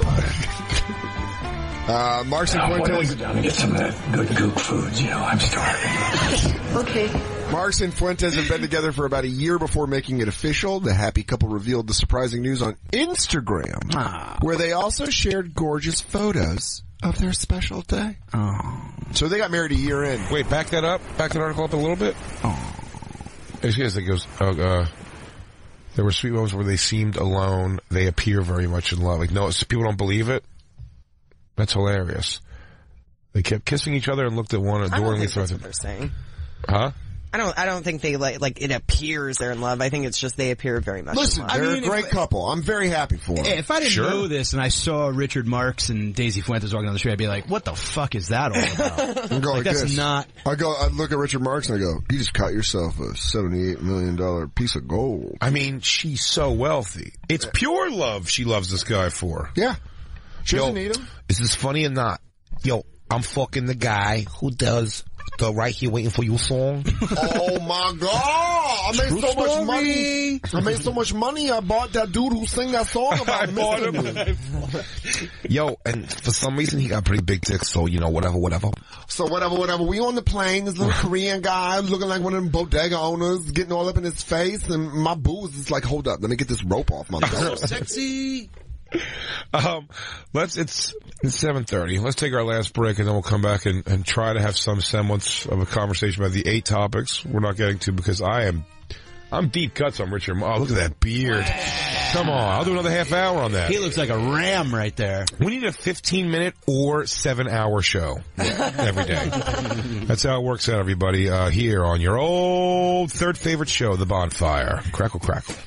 Uh, Marks and Uh, why don't we Fuentes. go down and get some of that good gook foods? You know, I'm starving. Okay. Marks and Fuentes have been together for about a year before making it official. The happy couple revealed the surprising news on Instagram, Ah. where they also shared gorgeous photos of their special day. Oh. So they got married a year in. Wait, back that up. Back that article up a little bit. Oh. It goes, uh, uh, there were sweet moments where they seemed alone. They appear very much in love. Like, no, people don't believe it. That's hilarious. They kept kissing each other and looked at one I don't adoringly think throughout that's the... what they're saying. Huh? I don't. I don't think they like. Like it appears they're in love. I think it's just they appear very much. Listen, in love. they're I mean, a great if- couple. I'm very happy for them. Hey, if I didn't Sure. know this and I saw Richard Marks and Daisy Fuentes walking down the street, I'd be like, what the fuck is that all about? I'm going like, like that's this. not... I go. I look at Richard Marks and I go, "You just caught yourself a seventy-eight million dollar piece of gold." I mean, she's so wealthy. It's pure love she loves this guy for. Yeah, she Yo, doesn't need him. Is this funny or not? Yo, I'm fucking the guy who does the Right Here Waiting For You song. Oh my god! I made True so story. much money. I made so much money. I bought that dude who sang that song about I bought missing him. you. Yo, and for some reason he got pretty big dicks, so, you know, whatever, whatever. So whatever, whatever. We on the plane, this little Korean guy looking like one of them bodega owners, getting all up in his face, and my boo is just like, hold up, let me get this rope off my throat. Sexy. Um, let's, it's, it's seven thirty. Let's take our last break and then we'll come back and, and try to have some semblance of a conversation about the eight topics we're not getting to because I am, I'm deep cuts on Richard. Oh, look at that beard. Come on. I'll do another half hour on that. He looks like a ram right there. We need a fifteen minute or seven hour show every day. That's how it works out, everybody, uh, here on your old third favorite show, The Bonfire. Crackle, crackle.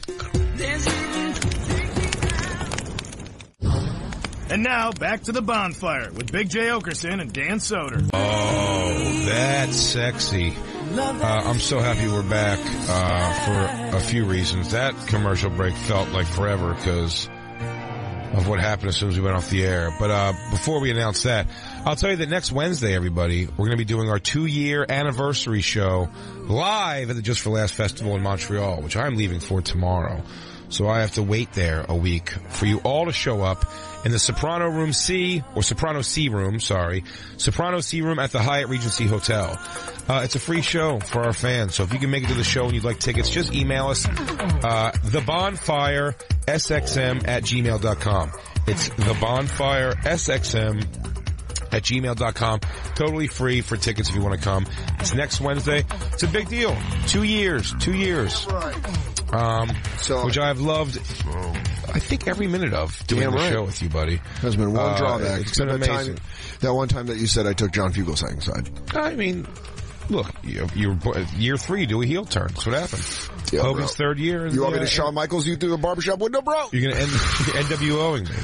And now, back to the Bonfire with Big J. Oakerson and Dan Soder. Oh, that's sexy. Uh, I'm so happy we're back uh, for a few reasons. That commercial break felt like forever because of what happened as soon as we went off the air. But uh, before we announce that, I'll tell you that next Wednesday, everybody, we're going to be doing our two-year anniversary show live at the Just for Laughs Festival in Montreal, which I'm leaving for tomorrow. So I have to wait there a week for you all to show up in the Soprano Room C, or Soprano C Room, sorry. Soprano C Room at the Hyatt Regency Hotel. Uh, it's a free show for our fans, so if you can make it to the show and you'd like tickets, just email us, uh, thebonfire S X M at gmail dot com. It's thebonfire S X M at gmail dot com. Totally free for tickets if you want to come. It's next Wednesday. It's a big deal. Two years. Two years. Um, so, which I've loved, I think, every minute of doing the right. show with you, buddy. There's been one Uh, drawback. It's been that amazing. Time, that one time that you said I took John Fugelsang's side. I mean, look, you, you're year three, do a heel turn. That's what happened. Yeah, Hogan's bro. third year. You want me uh, to Shawn Michaels you through a barbershop window, bro? You're going to end NWOing me.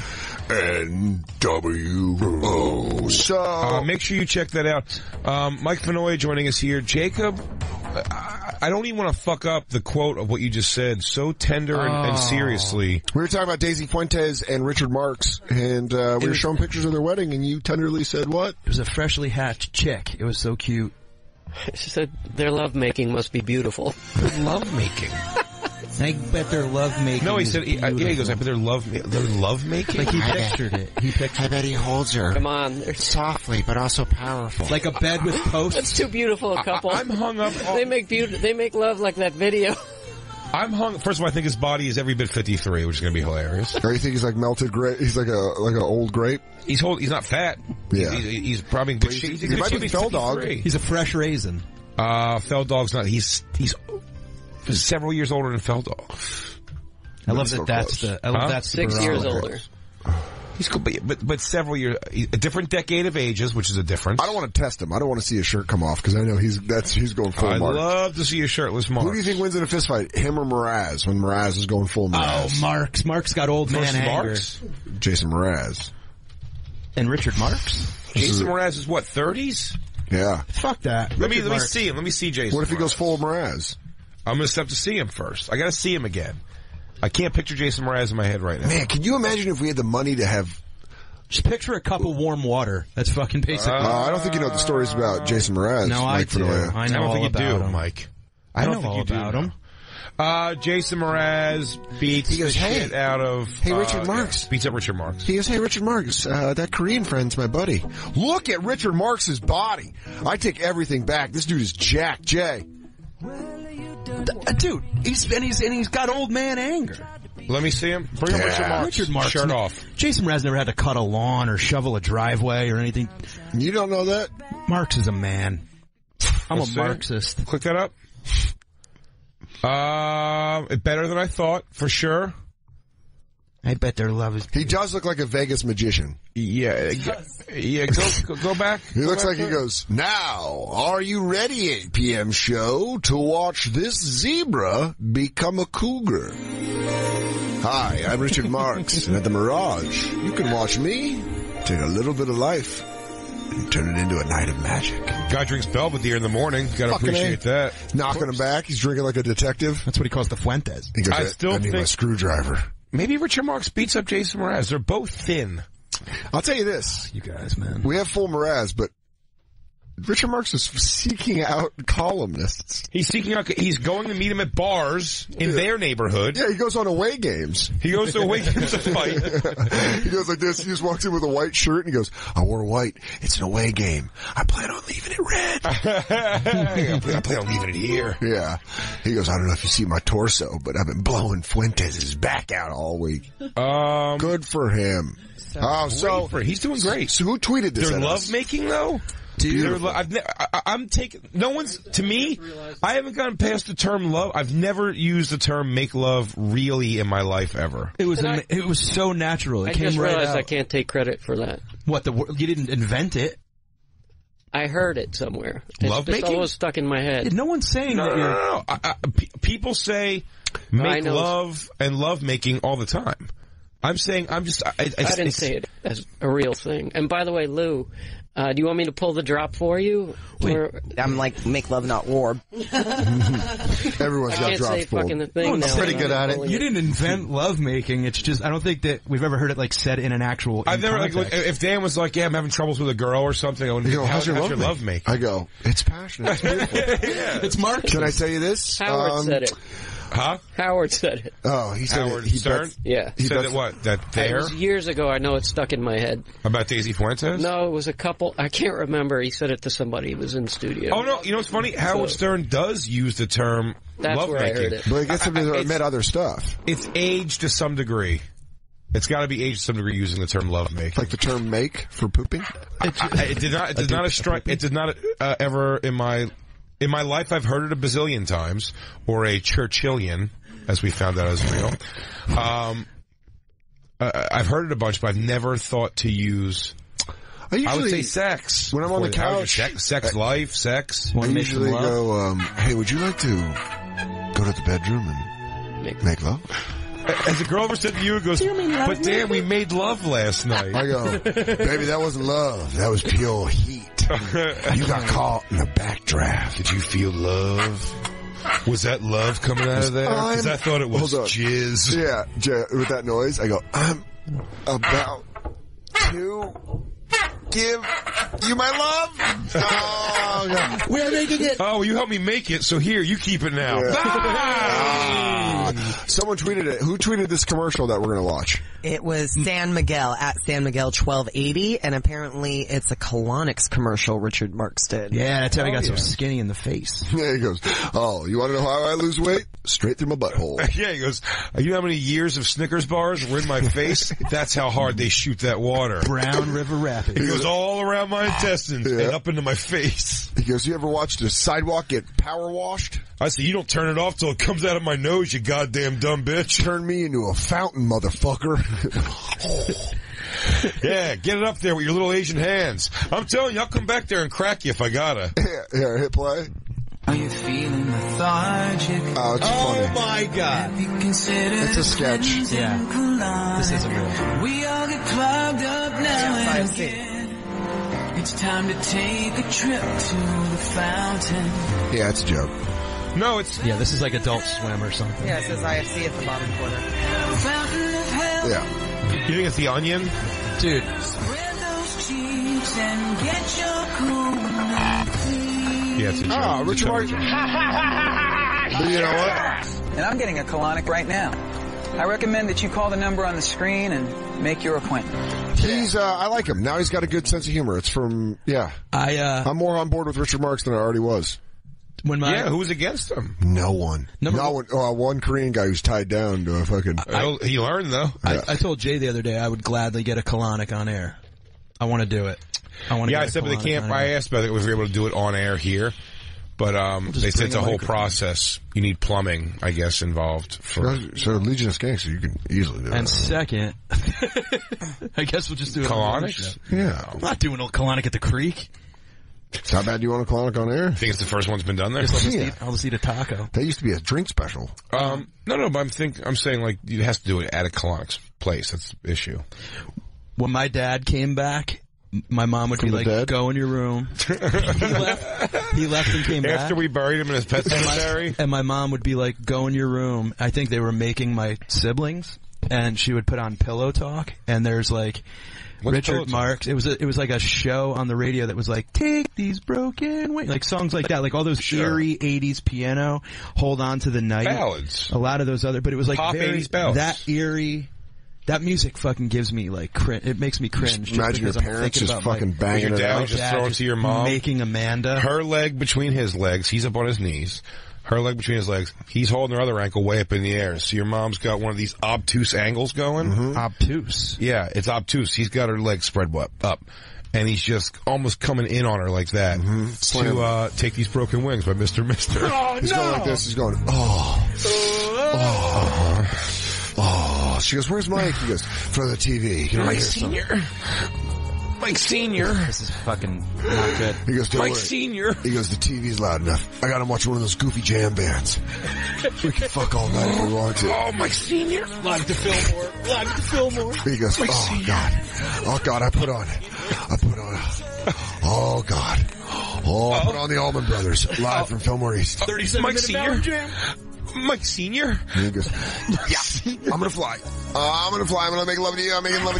N W O. So, uh, make sure you check that out. Um, Mike Fenoy joining us here. Jacob, I, I don't even want to fuck up the quote of what you just said so tender and, and Oh. seriously. We were talking about Daisy Fuentes and Richard Marks, and uh, we were showing pictures of their wedding, and you tenderly said what? It was a freshly hatched chick. It was so cute. She said their lovemaking must be beautiful. Lovemaking? I bet their lovemaking. No, he said, he, uh, yeah, he goes, I bet their love, their lovemaking? Like he pictured it. He pictured I bet he holds her. Come on. They're softly, but also powerful. like a bed with posts. That's too beautiful a couple. I, I'm hung up on... They make beauty, they make love like that video. I'm hung. First of all, I think his body is every bit fifty-three, which is going to be hilarious. Or you think he's like melted grape? He's like a like an old grape. He's hold, He's not fat. Yeah. He's, he's, he's probably in good He's- shape. He's in he good might shape. be He's Fell Dog. fifty-three. He's a fresh raisin. Uh, Fell Dog's not. He's he's several years older than Fell Dog. I love so that. That's close. the. I love Huh? that's the Six years barometer. older. He's cool, but, but but several years, a different decade of ages, which is a difference. I don't want to test him. I don't want to see his shirt come off because I know he's that's he's going full I Marks. love to see a shirtless Marks. Who do you think wins in a fist fight, him or Mraz? When Mraz is going full Mraz. Oh, Marks. Marks got old man Versus anger. Marks? Jason Mraz And Richard Marks. Jason Mraz is what, thirties? Yeah. Fuck that. Let me Richard let me Marks. see him. Let me see Jason. What if he Mraz. goes full Mraz? I'm gonna have to see him first. I gotta see him again. I can't picture Jason Mraz in my head right now. Man, can you imagine if we had the money to have? Just picture a cup of warm water. That's fucking basic. Uh, I don't think you know the stories about Jason Mraz. No, I Mike do. Fenoya. I know I don't all think you about do, him. Mike. I, I don't know think all you do about know. him. Uh, Jason Mraz beats He goes, the "Hey, shit out of hey, uh, Richard Marks." yeah, beats up Richard Marks. He goes, hey, Richard Marks, uh, that Korean friend's my buddy. Look at Richard Marks' body. I take everything back. This dude is Jack J. Uh, Dude, he's and he's and he's got old man anger. Let me see him. Bring him Yeah. Richard Marks. Richard Marks. Shirt off. Jason Mraz never had to cut a lawn or shovel a driveway or anything. You don't know that? Marks is a man. I'm Let's a see. Marxist. Click that up. Uh, better than I thought, for sure. I bet their love is. He does look like a Vegas magician. Yeah, g- yeah. Go, go, go back. He Go looks back like he to it. goes, now, are you ready, eight p.m. show, to watch this zebra become a cougar? Hi, I'm Richard Marks, and at the Mirage, you can watch me take a little bit of life and turn it into a night of magic. Guy drinks Belvedere in the morning. Gotta Fucking appreciate A. that. Knocking him back, he's drinking like a detective. That's what he calls the Fuentes. He goes, I I, still I need my think- screwdriver. Maybe Richard Marks beats up Jason Mraz. They're both thin. I'll tell you this. You guys, man. We have full Mraz, but Richard Marks is seeking out columnists. He's seeking out. He's going to meet him at bars in their neighborhood. Yeah, he goes on away games. He goes to away games to fight. He goes like this. He just walks in with a white shirt and he goes, I wore white. It's an away game. I plan on leaving it red. I plan on leaving it here. Yeah. He goes, I don't know if you see my torso, but I've been blowing Fuentes' back out all week. Um, Good for him. Oh, so for, he's doing great. So who tweeted this? Their at love us? making though. Dude, I've ne- I, I'm taking. No one's to me. I haven't gotten past the term love. I've never used the term make love really in my life ever. It was ama- it was so natural. It I came just right realized out. I can't take credit for that. What the? wor- You didn't invent it. I heard it somewhere. It's Love just making? always stuck in my head. No one's saying No, that no, you're. no, no. I, I, pe- people say I make know. love and love making all the time. I'm saying I'm just. I, I, I didn't it's- say it as a real thing. And by the way, Lou, uh, do you want me to pull the drop for you? Or I'm like, make love, not war. Everyone's I got can't drops say pulled. fucking the thing I'm now. pretty I'm good at it. pulling You didn't invent lovemaking. It's just I don't think that we've ever heard it like said in an actual. I've in never like context. if Dan was like, "Yeah, I'm having troubles with a girl or something." I would You go, how, how's your love, love make? making? I go, it's passionate. It's beautiful. It's Mark. Can I tell you this? Howard Um, said it. Huh? Howard said it. Oh, he said Howard it. He Stern? bets- Yeah. He Said bets- that what? That It there was years ago. I know it's stuck in my head. about Daisy Fuentes? No, it was a couple. I can't remember. He said it to somebody. He was in studio. Oh no! You know what's funny? Howard So- Stern does use the term That's love where I making. heard it. But I guess I- I- it it's- met other stuff. It's aged to some degree. It's got to be aged to some degree using the term love making. Like the term make for pooping? I, I- it did not. It did not strike. It did not uh, ever in my in my life. I've heard it a bazillion times, or a Churchillian, as we found out as real. Um, uh, I've heard it a bunch, but I've never thought to use. I usually I would say sex. when I'm on the Before- how is your couch, Sex, sex life, sex. I usually go, um, hey, would you like to go to the bedroom and Make- make love? As a girl ever said to you, it goes, but Dan, we made love last night. I go, baby, that wasn't love. That was pure heat. You got caught in a backdraft. Did you feel love? Was that love coming out of there? Because I'm- I thought it was hold on. jizz. Yeah, j- with that noise, I go, I'm about to give you my love. Oh, God. We're making it. Oh, you helped me make it, so here, you keep it now. Yeah. Ah! Someone tweeted it. Who tweeted this commercial that we're going to watch? It was San Miguel at San Miguel twelve eighty, and apparently it's a colonics commercial Richard Marks did. Yeah, that's how he Oh, got yeah. so skinny in the face. Yeah, he goes, oh, you want to know how I lose weight? Straight through my butthole. Yeah, he goes, you know how many years of Snickers bars were in my face? That's how hard they shoot that water. Brown River Rapids. It goes all around my intestines Yeah. and up into my face. He goes, you ever watched a sidewalk get power washed? I said, you don't turn it off till it comes out of my nose, you goddamn dumb bitch. Turn me into a fountain, motherfucker. Yeah, get it up there with your little Asian hands. I'm telling you, I'll come back there and crack you if I gotta. Yeah, here, hit play. Are you feeling lethargic? Oh, it's Oh funny. my god. It's a sketch. Yeah. This isn't real. We all get clogged up now and again. It's time to take a trip to the fountain. Yeah, it's a joke. No, it's... Yeah, this is like Adult Swim or something. Yeah, it says I F C at the bottom corner. Yeah. You think it's the Onion? Dude. Spread those cheeks and get your cool. Yeah, it's a joke. Ah, It's a Richard total Martin. joke. But you know what? And I'm getting a colonic right now. I recommend that you call the number on the screen and make your appointment. He's, uh, I like him. Now he's got a good sense of humor. It's from, yeah. I, uh... I'm more on board with Richard Marx than I already was. When my... Yeah, who was against him? No one. Number no one. Oh, one Korean guy who's tied down to a fucking... I, he learned, though. I, I told Jay the other day I would gladly get a colonic on air. I want to do it. I want to Yeah, get I a said, but they colonic can't... on I air. asked about it, if we were able to do it on air here. But um, Just they said bring it's a a whole microphone. process. You need plumbing, I guess, involved. For So Legion of Skanks, so you can easily do And that. second, I guess we'll just do it on the colonics? show. Yeah. I'm not doing a colonic at the creek. How bad do you want a colonic on air? I think it's the first one's been done there. Guess I'll just, Yeah. eat, I'll just eat a taco. That used to be a drink special. Um, no, no, but I'm think I'm saying like you have to do it at a colonics place. That's the issue. When my dad came back, m- my mom would From be the like, dead? go in your room. he left. He left and came back. After we buried him in his pet cemetery. And my mom would be like, go in your room. I think they were making my siblings, and she would put on Pillow Talk, and there's like What's Pillow Richard Talk? Marx. It was a, it was like a show on the radio that was like, take these broken wings, like songs like that, like all those Sure. eerie eighties piano, Hold On to the Night. Ballads. A lot of those other, but it was like Pop very, eighties ballads. that eerie. That music fucking gives me like cringe. It makes me cringe. Just Imagine your because I'm parents thinking just about fucking my, banging Your it dad out. would just dad throw it just to your mom. making Amanda. Her leg between his legs. He's up on his knees. Her leg between his legs. He's holding her other ankle way up in the air. So your mom's got one of these obtuse angles going. Mm-hmm. Obtuse. Yeah, it's obtuse. He's got her legs spread up, up. And he's just almost coming in on her like that to uh, take these broken wings by Mister Mister. Oh, he's going like this. He's going, oh. Oh. Oh. She goes, where's Mike? He goes, for the T V. You know, Mike hear something. Senior. Mike Senior. This is fucking not good. He goes, don't Mike worry. Senior. He goes, the T V's loud enough. I got him watching one of those goofy jam bands. We can fuck all night if we want to. Oh, Mike Senior. Live to Fillmore. Live to Fillmore. He goes, Mike oh Senior. God. Oh God, I put on. I put on. Oh God. Oh, I put on the Allman Brothers live from Fillmore East. thirty-seven Mike minute Senior. Ballad Jam. Mike Senior. And he goes, yeah, I'm gonna fly. Uh, I'm gonna fly. I'm gonna make love to you. I'm making love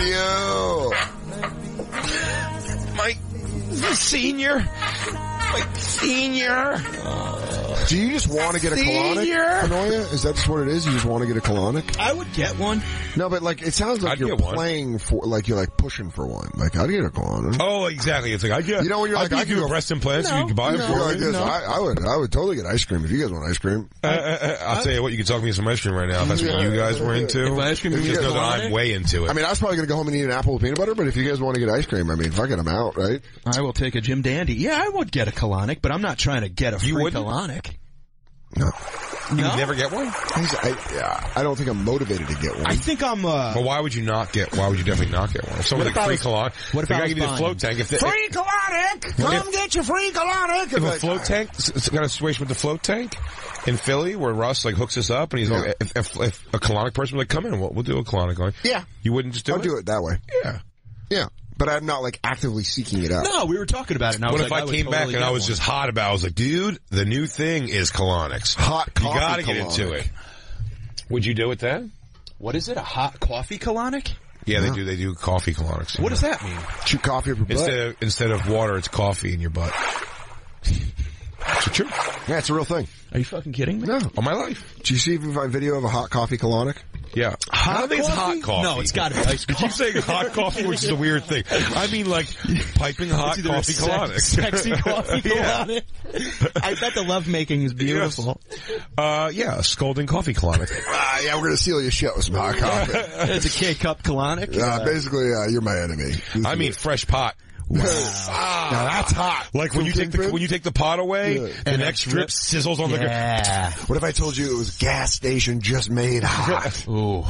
to you. Mike Senior. Mike Senior. Do you just want to get a colonic, Senior. Panoia? Is that just what it is? You just want to get a colonic? I would get one. No, but like, it sounds like I'd you're get one. playing for, like you're like pushing for one. Like, I'd get a colonic. Oh, exactly. It's like I get. You know when you're I like, think I you could- could arrest him plans. No, you can buy him no. for You're me. like this. No. I, I would, I would totally get ice cream if you guys want ice cream. Uh, uh, uh, I'll tell you what, you can talk me some ice cream right now. If that's what you guys were into. If ice cream If is you Just guys know that want I'm it, way into it. I mean, I was probably gonna go home and eat an apple with peanut butter, but if you guys want to get ice cream, I mean, fuck it, I'm out, right? I will take a Jim Dandy. Yeah, I would get a colonic, but I'm not trying to get a free You wouldn't? colonic. No. you No? would never get one. I, yeah, I don't think I'm motivated to get one. I think I'm, uh... But why would you not get? Why would you definitely not get one? If someone What like if I free was- colonic, what if the I guy was give you the buying- float tank. If the, Free colonic! Come If- get your free colonic! if a Like, float tank, s- s- got a situation with the float tank in Philly where Russ like hooks us up and he's Yeah. like, if, if, if a colonic person was like, come in, we'll, we'll do a colonic. Like, Yeah. you wouldn't just do I'll it? do it that way. Yeah. Yeah. But I'm not like actively seeking it out. No, we were talking about it, and I What was if like, I, would came totally back and I get was one. just hot about it? I was like, dude, the new thing is colonics. Hot You coffee gotta get into colonic. it. Would you do it then? What is it? A hot coffee colonic? Yeah, they do. They do coffee colonics. What does that mean? Shoot coffee up your butt. Instead of, instead of water, it's coffee in your butt. It's true. Yeah, it's a real thing. Are you fucking kidding me? No. All my life. Do you see if you find video of a hot coffee colonic? Yeah. Hot I don't think it's coffee? hot coffee. No, it's gotta be iced You keep saying hot coffee, which is a weird thing. I mean, like, piping hot It's either coffee sex- colonics. Sexy coffee Yeah. colonic. I bet the lovemaking is beautiful. Uh, yeah, a scalding coffee colonic. Uh, yeah, we're gonna seal your shit with some hot coffee. It's a K-cup colonic. Uh, basically, uh, you're my enemy. This I is mean, it. fresh pot. Wow. Now that's hot. Like when From you take the Kingpin? when you take the pot away, Yeah. the And next it drip drips. sizzles on the ground. Yeah. What if I told you it was gas station just made hot? Ooh.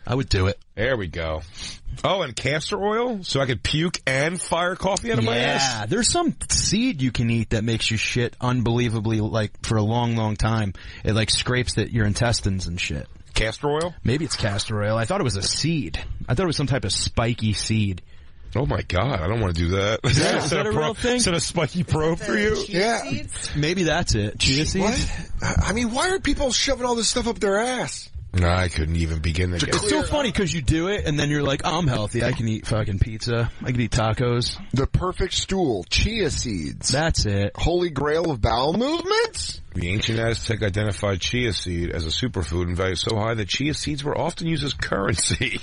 I would do it. There we go. Oh, and castor oil? So I could puke and fire coffee out of my ass? Yeah, there's some seed you can eat that makes you shit unbelievably, like, for a long, long time. It, like, scrapes at your intestines and shit. Castor oil? Maybe it's castor oil. I thought it was a seed. I thought it was some type of spiky seed. Oh my god, I don't want to do that. Is that, is that a pro- real thing? Is that a spiky probe for you? Yeah. Maybe that's it. Chia seeds? What? I mean, why are people shoving all this stuff up their ass? No, I couldn't even begin to get It's so funny because you do it and then you're like, oh, I'm healthy. I can eat fucking pizza. I can eat tacos. The perfect stool, chia seeds. That's it. Holy grail of bowel movements? The ancient Aztec identified chia seed as a superfood and value so high that chia seeds were often used as currency.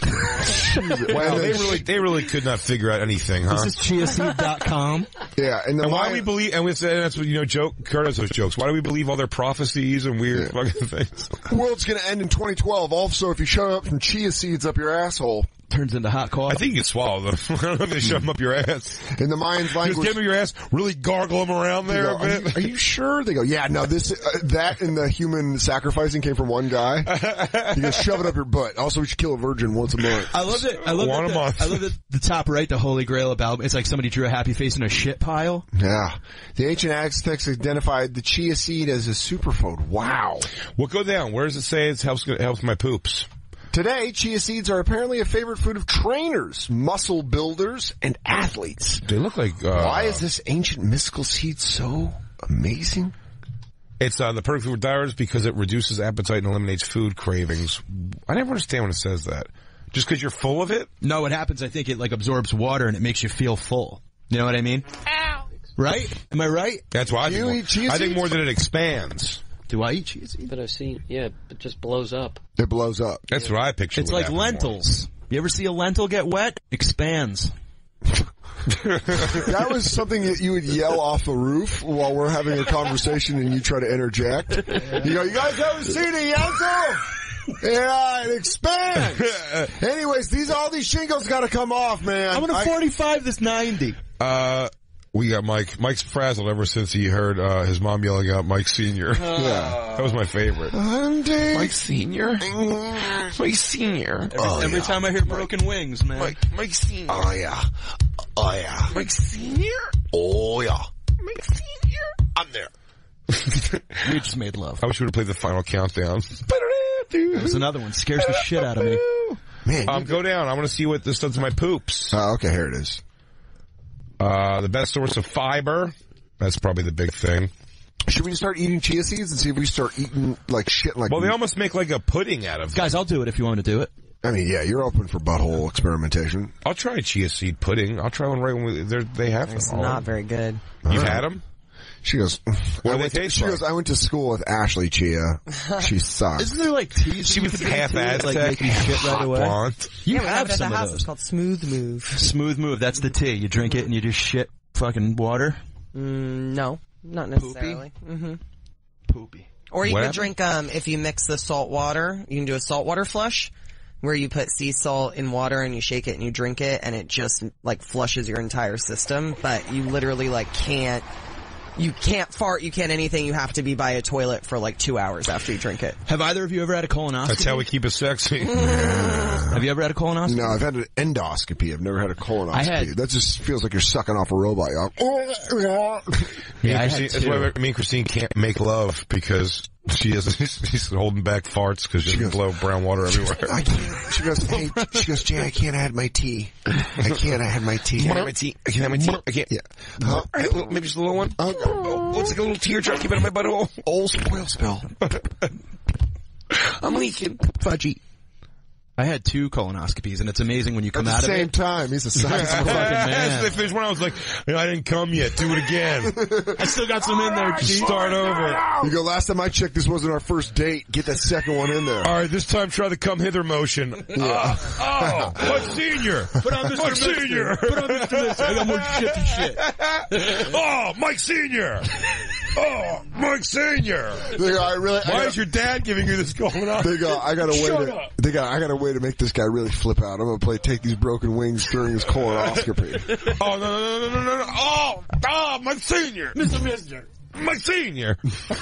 Wow, they really, they really could not figure out anything, huh? This is chia seed dot com. Yeah, and, the and why Mayan- do we believe? And we said that's what you know. Joke Curtis those jokes. Why do we believe all their prophecies and weird Yeah. fucking things? The world's gonna end in twenty twelve. Also, if you shove up some chia seeds up your asshole, turns into hot coffee. I think you can swallow them. I don't know if they shove them up your ass. In the Mayans' language, just get them in your ass. Really gargle them around there go, a bit. Are you, are you sure? They go, yeah. No, this uh, that and the human sacrificing came from one guy. You goes, shove it up your butt. Also, we should kill a virgin once a month. I love it. I love One that a the, month. I love that the top right, the Holy Grail of Alabama. It's like somebody drew a happy face in a shit pile. Yeah. The ancient Aztecs identified the chia seed as a superfood. Wow. Well, go down. Where does it say it helps it helps my poops? Today, chia seeds are apparently a favorite food of trainers, muscle builders, and athletes. They look like. Uh, Why is this ancient mystical seed so amazing? It's uh, the perfect food for diets because it reduces appetite and eliminates food cravings. I never understand when it says that. Just because you're full of it? No, what happens, I think it like absorbs water and it makes you feel full. You know what I mean? Ow! Right? Am I right? That's why I Do think. you More, eat chia I think seeds? more that it expands. Do I eat chia seeds? But I've seen, yeah, it just blows up. It blows up. That's what I picture. It's would like happen lentils. You ever see a lentil get wet? Expands. That was something that you would yell off the roof while we're having a conversation and you try to interject. You go, you guys ever seen a lentil? Yeah, it expands. Anyways, these all these shingles got to come off, man. I'm gonna I- forty-five this ninety. Uh, we got Mike. Mike's frazzled ever since he heard uh, his mom yelling out Mike Senior. Yeah. That was my favorite. Mike Senior? Mike Senior. Every, Oh, every yeah. time I hear broken wings, man. Mike, Mike Senior. Oh, yeah. Oh, yeah. Mike Senior? Oh, yeah. Mike Senior? I'm there. We just made love. I wish we would have played the final countdown. There's another one. Scares the shit out of me. Man, Um, go down. I want to see what this does to my poops. Oh, okay, here it is. Uh, the best source of fiber. That's probably the big thing. Should we start eating chia seeds and see if we start eating like shit like Well, they almost make like a pudding out of them. Guys, I'll do it if you want me to do it. I mean, yeah, you're open for butthole experimentation. I'll try chia seed pudding. I'll try one right when we, they're- they have It's them. not very good. You've had them? She goes, What I do they went to, taste she like? goes, I went to school with Ashley Chia. She sucks. Isn't there like teas? She was half Aztec, Aztec, like make you shit right away. blonde. You yeah, we have it at some the of house. those. It's called Smooth Move. Smooth move. That's the tea. You drink it and you just shit fucking water. Mm, no, not necessarily. Mm-hmm. Poopy. Or you What could happened? drink, um, if you mix the salt water, you can do a saltwater flush, where you put sea salt in water and you shake it and you drink it, and it just, like, flushes your entire system, but you literally, like, can't, you can't fart, you can't anything, you have to be by a toilet for, like, two hours after you drink it. Have either of you ever had a colonoscopy? That's how we keep it sexy. Have you ever had a colonoscopy? No, I've had an endoscopy. I've never had a colonoscopy. I had- That just feels like you're sucking off a robot. You're like, Me Yeah, I and had Christine, that's two. why me and Christine can't make love because she is she's holding back farts because she doesn't blow brown water everywhere. I can't. She goes, hey, she goes, Jay, I can't add my tea. I can't add my tea. I can't have my tea. I can't have my tea. I can't. Yeah. Huh? All right, little- maybe just a little one. Oh, what's like a little teardrop keep it in my butthole? Old spoil spill. I'm leaking. Fudgy. I had two colonoscopies, and it's amazing when you At come the out of same it. time, he's a I'm a science. fucking man. If there's one I was like, I didn't come yet. Do it again. I still got some in there. G. Start over. You go, last time I checked, this wasn't our first date. Get that second one in there. All right, this time try the come hither motion. Uh, oh, Mike Senior. Put on Mister Mike Senior. Put on Mister Mister. I got more shit than shit. Oh, Mike Senior. Oh, Mike Senior. They go, I really, I Why got- is your dad giving you this colonoscopy? They go, I got a way Shut to, up. they go, I got a way to make this guy really flip out. I'm gonna play Take These Broken Wings during his colonoscopy. Oh, no, no, no, no, no, no, no. Oh, oh, Mike Senior. Mister Mister. my senior.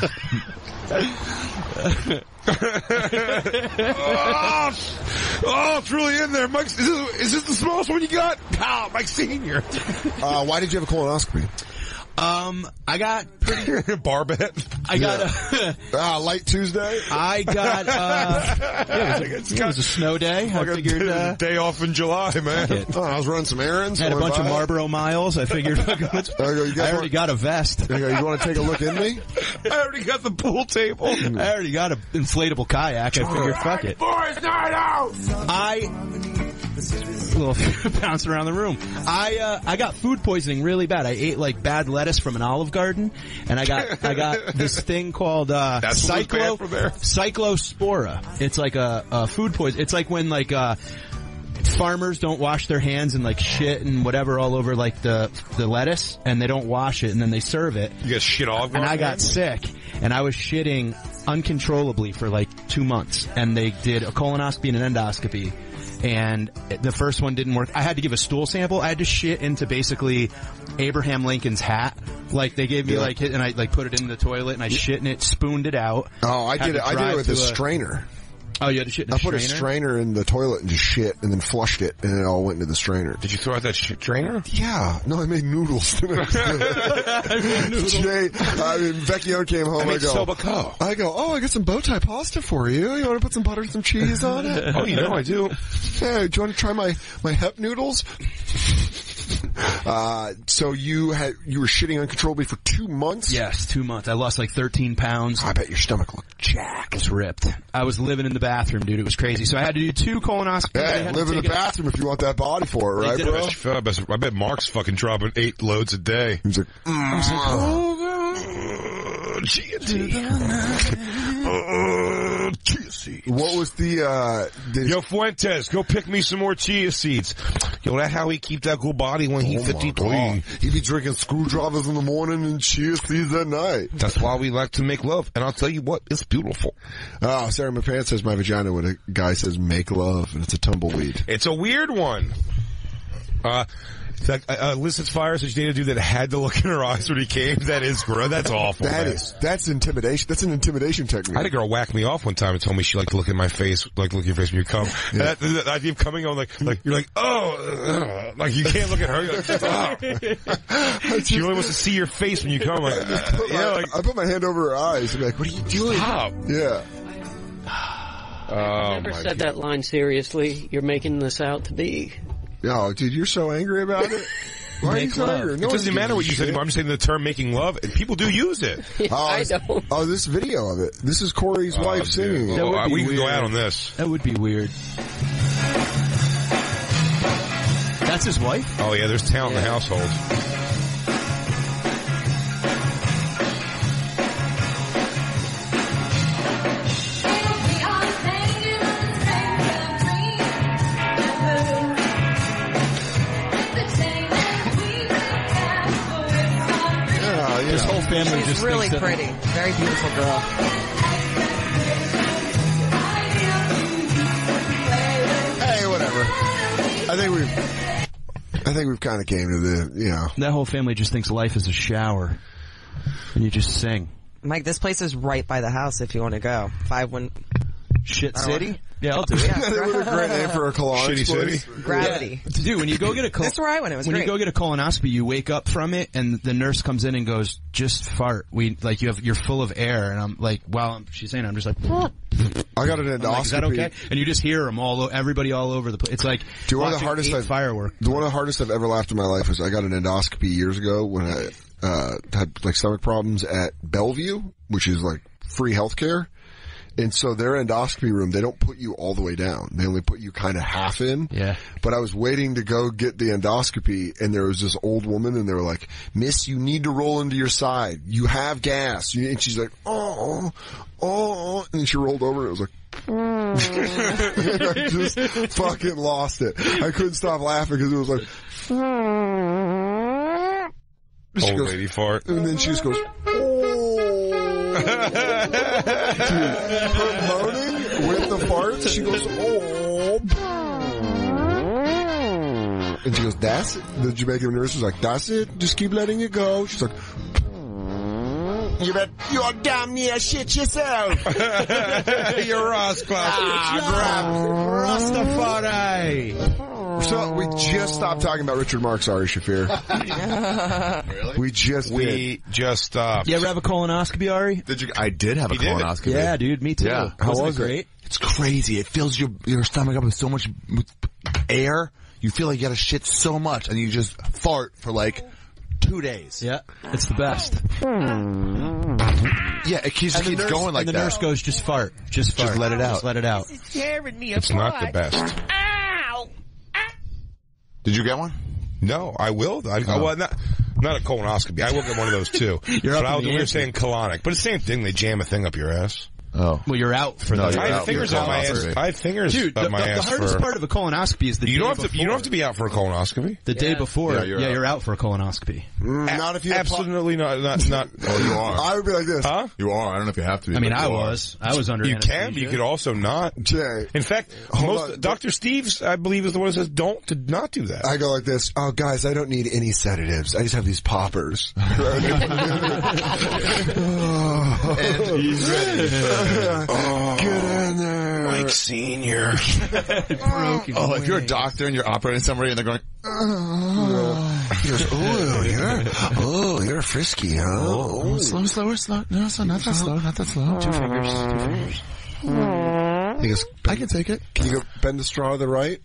oh, oh, it's really in there. Mike, is this, is this the smallest one you got? Ah, Mike Senior. Uh, why did you have a colonoscopy? Um, I got pretty bar bet. I got a uh, light Tuesday. I got uh, yeah, it was, a, it was a snow day. I figured uh, day off in July, man. Oh, I was running some errands. I had a bunch by. of Marlboro miles. I figured I, go, you I already want, got a vest. You, go, you want to take a look in me? I already got the pool table. I already got an inflatable kayak. I figured, fuck it. Boys, night out. I. A little bounce around the room. I uh, I got food poisoning really bad. I ate like bad lettuce from an Olive Garden, and I got I got this thing called uh, cyclo cyclospora. It's like a, a food poison. It's like when like uh, farmers don't wash their hands and like shit and whatever all over like the the lettuce, and they don't wash it, and then they serve it. You got shit all. And I got sick, and I was shitting uncontrollably for like two months, and they did a colonoscopy and an endoscopy. And the first one didn't work. I had to give a stool sample. I had to shit into basically Abraham Lincoln's hat. Like they gave me yeah. like, and I like put it in the toilet and I shit in it, spooned it out. Oh, I did it. I did it with a strainer. Oh, you had to shit in a I strainer? put a strainer in the toilet and just shit and then flushed it and it all went into the strainer. Did you throw out that shit strainer? Yeah. No, I made noodles. I made noodles. Jay, I mean, Vecchio came home. I, made I go, sobaco. I go, oh, I got some bow tie pasta for you. You want to put some butter and some cheese on it? Oh, you know I do. Hey, do you want to try my, my hep noodles? Uh, so you had, you were shitting uncontrollably for two months? Yes, two months. I lost like thirteen pounds. I bet your stomach looked jacked. It's ripped. I was living in the bathroom, dude. It was crazy. So I had to do two colonoscopies. Hey, live in the bathroom if you want that body for it, right, bro? I bet, I bet Mark's fucking dropping eight loads a day. He's like, mm. I was like, oh, chia seeds. What was the, uh, the... Yo, Fuentes, go pick me some more chia seeds. Yo, that's how he keep that good body when he's oh fifty-three. He be drinking screwdrivers in the morning and chia seeds at night. That's why we like to make love. And I'll tell you what, it's beautiful. Oh, Sarah McPants says my vagina when a guy says make love, and it's a tumbleweed. It's a weird one. Uh, That, uh, illicit fire says you need to do that had to look in her eyes when he came. That is gross. That's awful. That man. is, that's intimidation. That's an intimidation technique. I had a girl whack me off one time and told me she liked to look at my face, like look at your face when you come. Yeah. That, that, that idea of coming on like, like, you're like, oh, uh, like you can't look at her. You're like, stop. She really wants to see your face when you come. Like, uh, I, put my, yeah, like, I put my hand over her eyes and be like, what are you doing? Stop. Yeah. Oh, I never my said God. that line seriously. You're making this out to be. Oh, dude, you're so angry about it. Why are you so angry? No it doesn't matter what you said. I'm saying the term making love, and people do use it. Yeah, oh, I don't. Oh, this video of it. This is Corey's oh, wife dude. singing it. Oh, That would be we can weird. go out on this. That would be weird. That's his wife? Oh, yeah, there's talent Yeah. in the household. Yeah, This whole family She's just really thinks that- pretty. Very beautiful girl. Hey, whatever. I think we've, I think we've kind of came to the, you know. That whole family just thinks life is a shower. And you just sing. Mike, this place is right by the house if you want to go. Five one. Shit I don't City? know. Yeah, I'll do it. That would be a great name for a colonic Shitty place. city. Gravity. Yeah. Dude, when you go get a col- That's where I went. It was when great. you go get a colonoscopy, you wake up from it, and the nurse comes in and goes, "Just fart." We like you have you're full of air, and I'm like, while I'm, she's saying, I'm just like, I got an endoscopy. I'm like, is that okay? And you just hear them all, o- everybody all over the place. It's like Dude, one of the watching hardest eight I've- fireworks. The one of the hardest I've ever laughed in my life was I got an endoscopy years ago when I uh had like stomach problems at Bellevue, which is like free healthcare. And so their endoscopy room, they don't put you all the way down. They only put you kind of half in. Yeah. But I was waiting to go get the endoscopy, and there was this old woman, and they were like, "Miss, you need to roll into your side. You have gas." And she's like, "Oh, oh," and she rolled over, and it was like, and I just fucking lost it. I couldn't stop laughing because it was like, she Old goes, lady fart. and then she just goes, "Oh." Dude, her moaning with the farts, she goes, "Oh." And she goes, "That's it." The Jamaican nurse was like, "That's it. Just keep letting it go." She's like, You bet you're damn near shit yourself. You're Ross Klaus. Ah, Rastafari. So we just stopped talking about Richard Marx, Ari Shafir. Really? We just We did. just stopped. You ever have a colonoscopy, Ari? Did you? I did have a You did? colonoscopy. Yeah, dude, me too. Yeah. How Wasn't was it it? great? It's crazy. It fills your your stomach up with so much with air. You feel like you got to shit so much, and you just fart for like two days. Yeah, it's the best. Yeah, it keeps, And the keeps nurse- going like and the that. nurse goes, just fart. Just fart. Just let it out. Just let it out. Tearing me It's not the best. Did you get one? No, I will. I, Oh. Well, not not a colonoscopy. I will get one of those too. You're but up I in was, the we were ante. saying colonic, but it's the same thing. They jam a thing up your ass. Oh. Well, you're out for No, the you're I out. have fingers You're on my ass. colonoscopy. I have fingers Dude, up the, my the, the ass hardest for. part of a colonoscopy is the You day don't have to. before. You don't have to be out for a colonoscopy. The day before, Yeah, yeah, you're you're, out. out for a colonoscopy. Mm, not if you have Absolutely not. Not. Not. Oh, you are. I would be like this. Huh? You are. I don't know if you have to be. I mean, but I you are. was. I was under You anesthesia. can, but you could also not. Jay. In fact, Hold most on. Doctor Steve's, I believe, is the one that says don't to not do that. I go like this. Oh, guys, I don't need any sedatives. I just have these poppers. And he's ready. Get in there. Mike Senior. Oh, if you're a doctor and you're operating somebody and they're going, He goes, oh, you're, oh, you're frisky, huh? oh, slow, slower, slow. No, so not that slow, not that slow. Two fingers, two fingers. He goes, I can take it. can you go bend the straw to the right?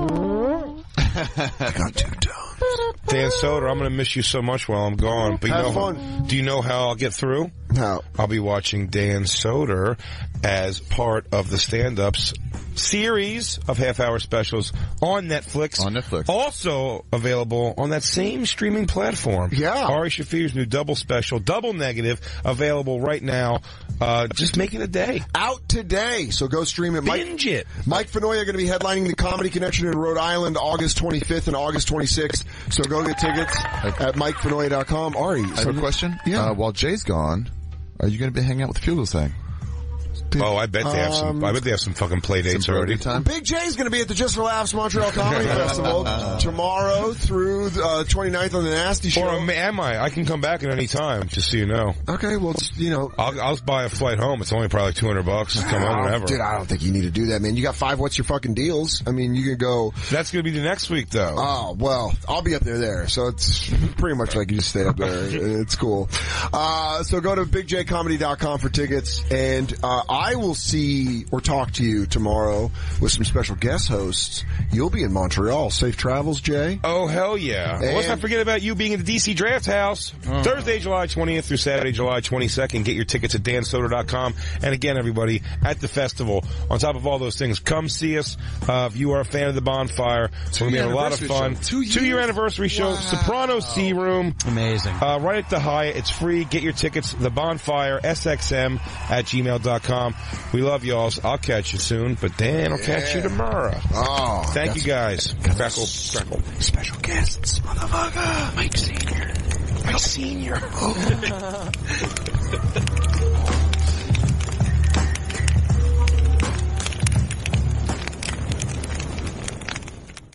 I got two toes. Dan Soder, I'm going to miss you so much while I'm gone. But you Have know, fun. do you know how I'll get through? How? I'll be watching Dan Soder as part of the stand-ups series of half-hour specials on Netflix. On Netflix. Also available on that same streaming platform. Yeah. Ari Shafir's new double special, Double Negative, available right now. Uh, just make it a day. Out today, so go stream it. Mike, Binge it. Mike Fenoya going to be headlining the Comedy Connection in Rhode Island August twenty-fifth and August twenty-sixth. So go get tickets at mike fenoya dot com. Ari, I have a question. Yeah. Uh, while Jay's gone, are you going to be hanging out with the Fugels thing? Oh, I bet they have some. Um, I bet they have some fucking play dates Some already. Brody time? Big J's going to be at the Just for Laughs Montreal Comedy Festival tomorrow through the uh, twenty-ninth on the Nasty Show. Or am, am I? I can come back at any time, just so you know. Okay, well, it's, you know. I'll, I'll buy a flight home. It's only probably like two hundred bucks. Just come home Oh, whenever. dude, I don't think you need to do that, man. You got five What's Your Fucking Deals. I mean, you can go. That's going to be the next week, though. Oh, well, I'll be up there there. So it's pretty much like you just stay up there. It's cool. Uh, so go to big j comedy dot com for tickets. And uh, I will see or talk to you tomorrow with some special guest hosts. You'll be in Montreal. Safe travels, Jay. Oh, hell yeah. And- Let's not forget about you being at the D C Draft House. Uh-huh. Thursday, July twentieth through Saturday, July twenty-second. Get your tickets at dan soder dot com. And again, everybody, at the festival, on top of all those things, come see us. Uh, if you are a fan of the Bonfire, we're going to be having a lot of fun. Two years? Two-year anniversary show, Wow. Soprano Sea Room. Amazing. Uh, right at the Hyatt. It's free. Get your tickets. The Bonfire, S X M at gmail dot com. We love y'all. I'll catch you soon, but Dan will catch you tomorrow. Oh, Thank you guys. Crackle, crackle. Special guests, motherfucker. Mike Senior. My senior.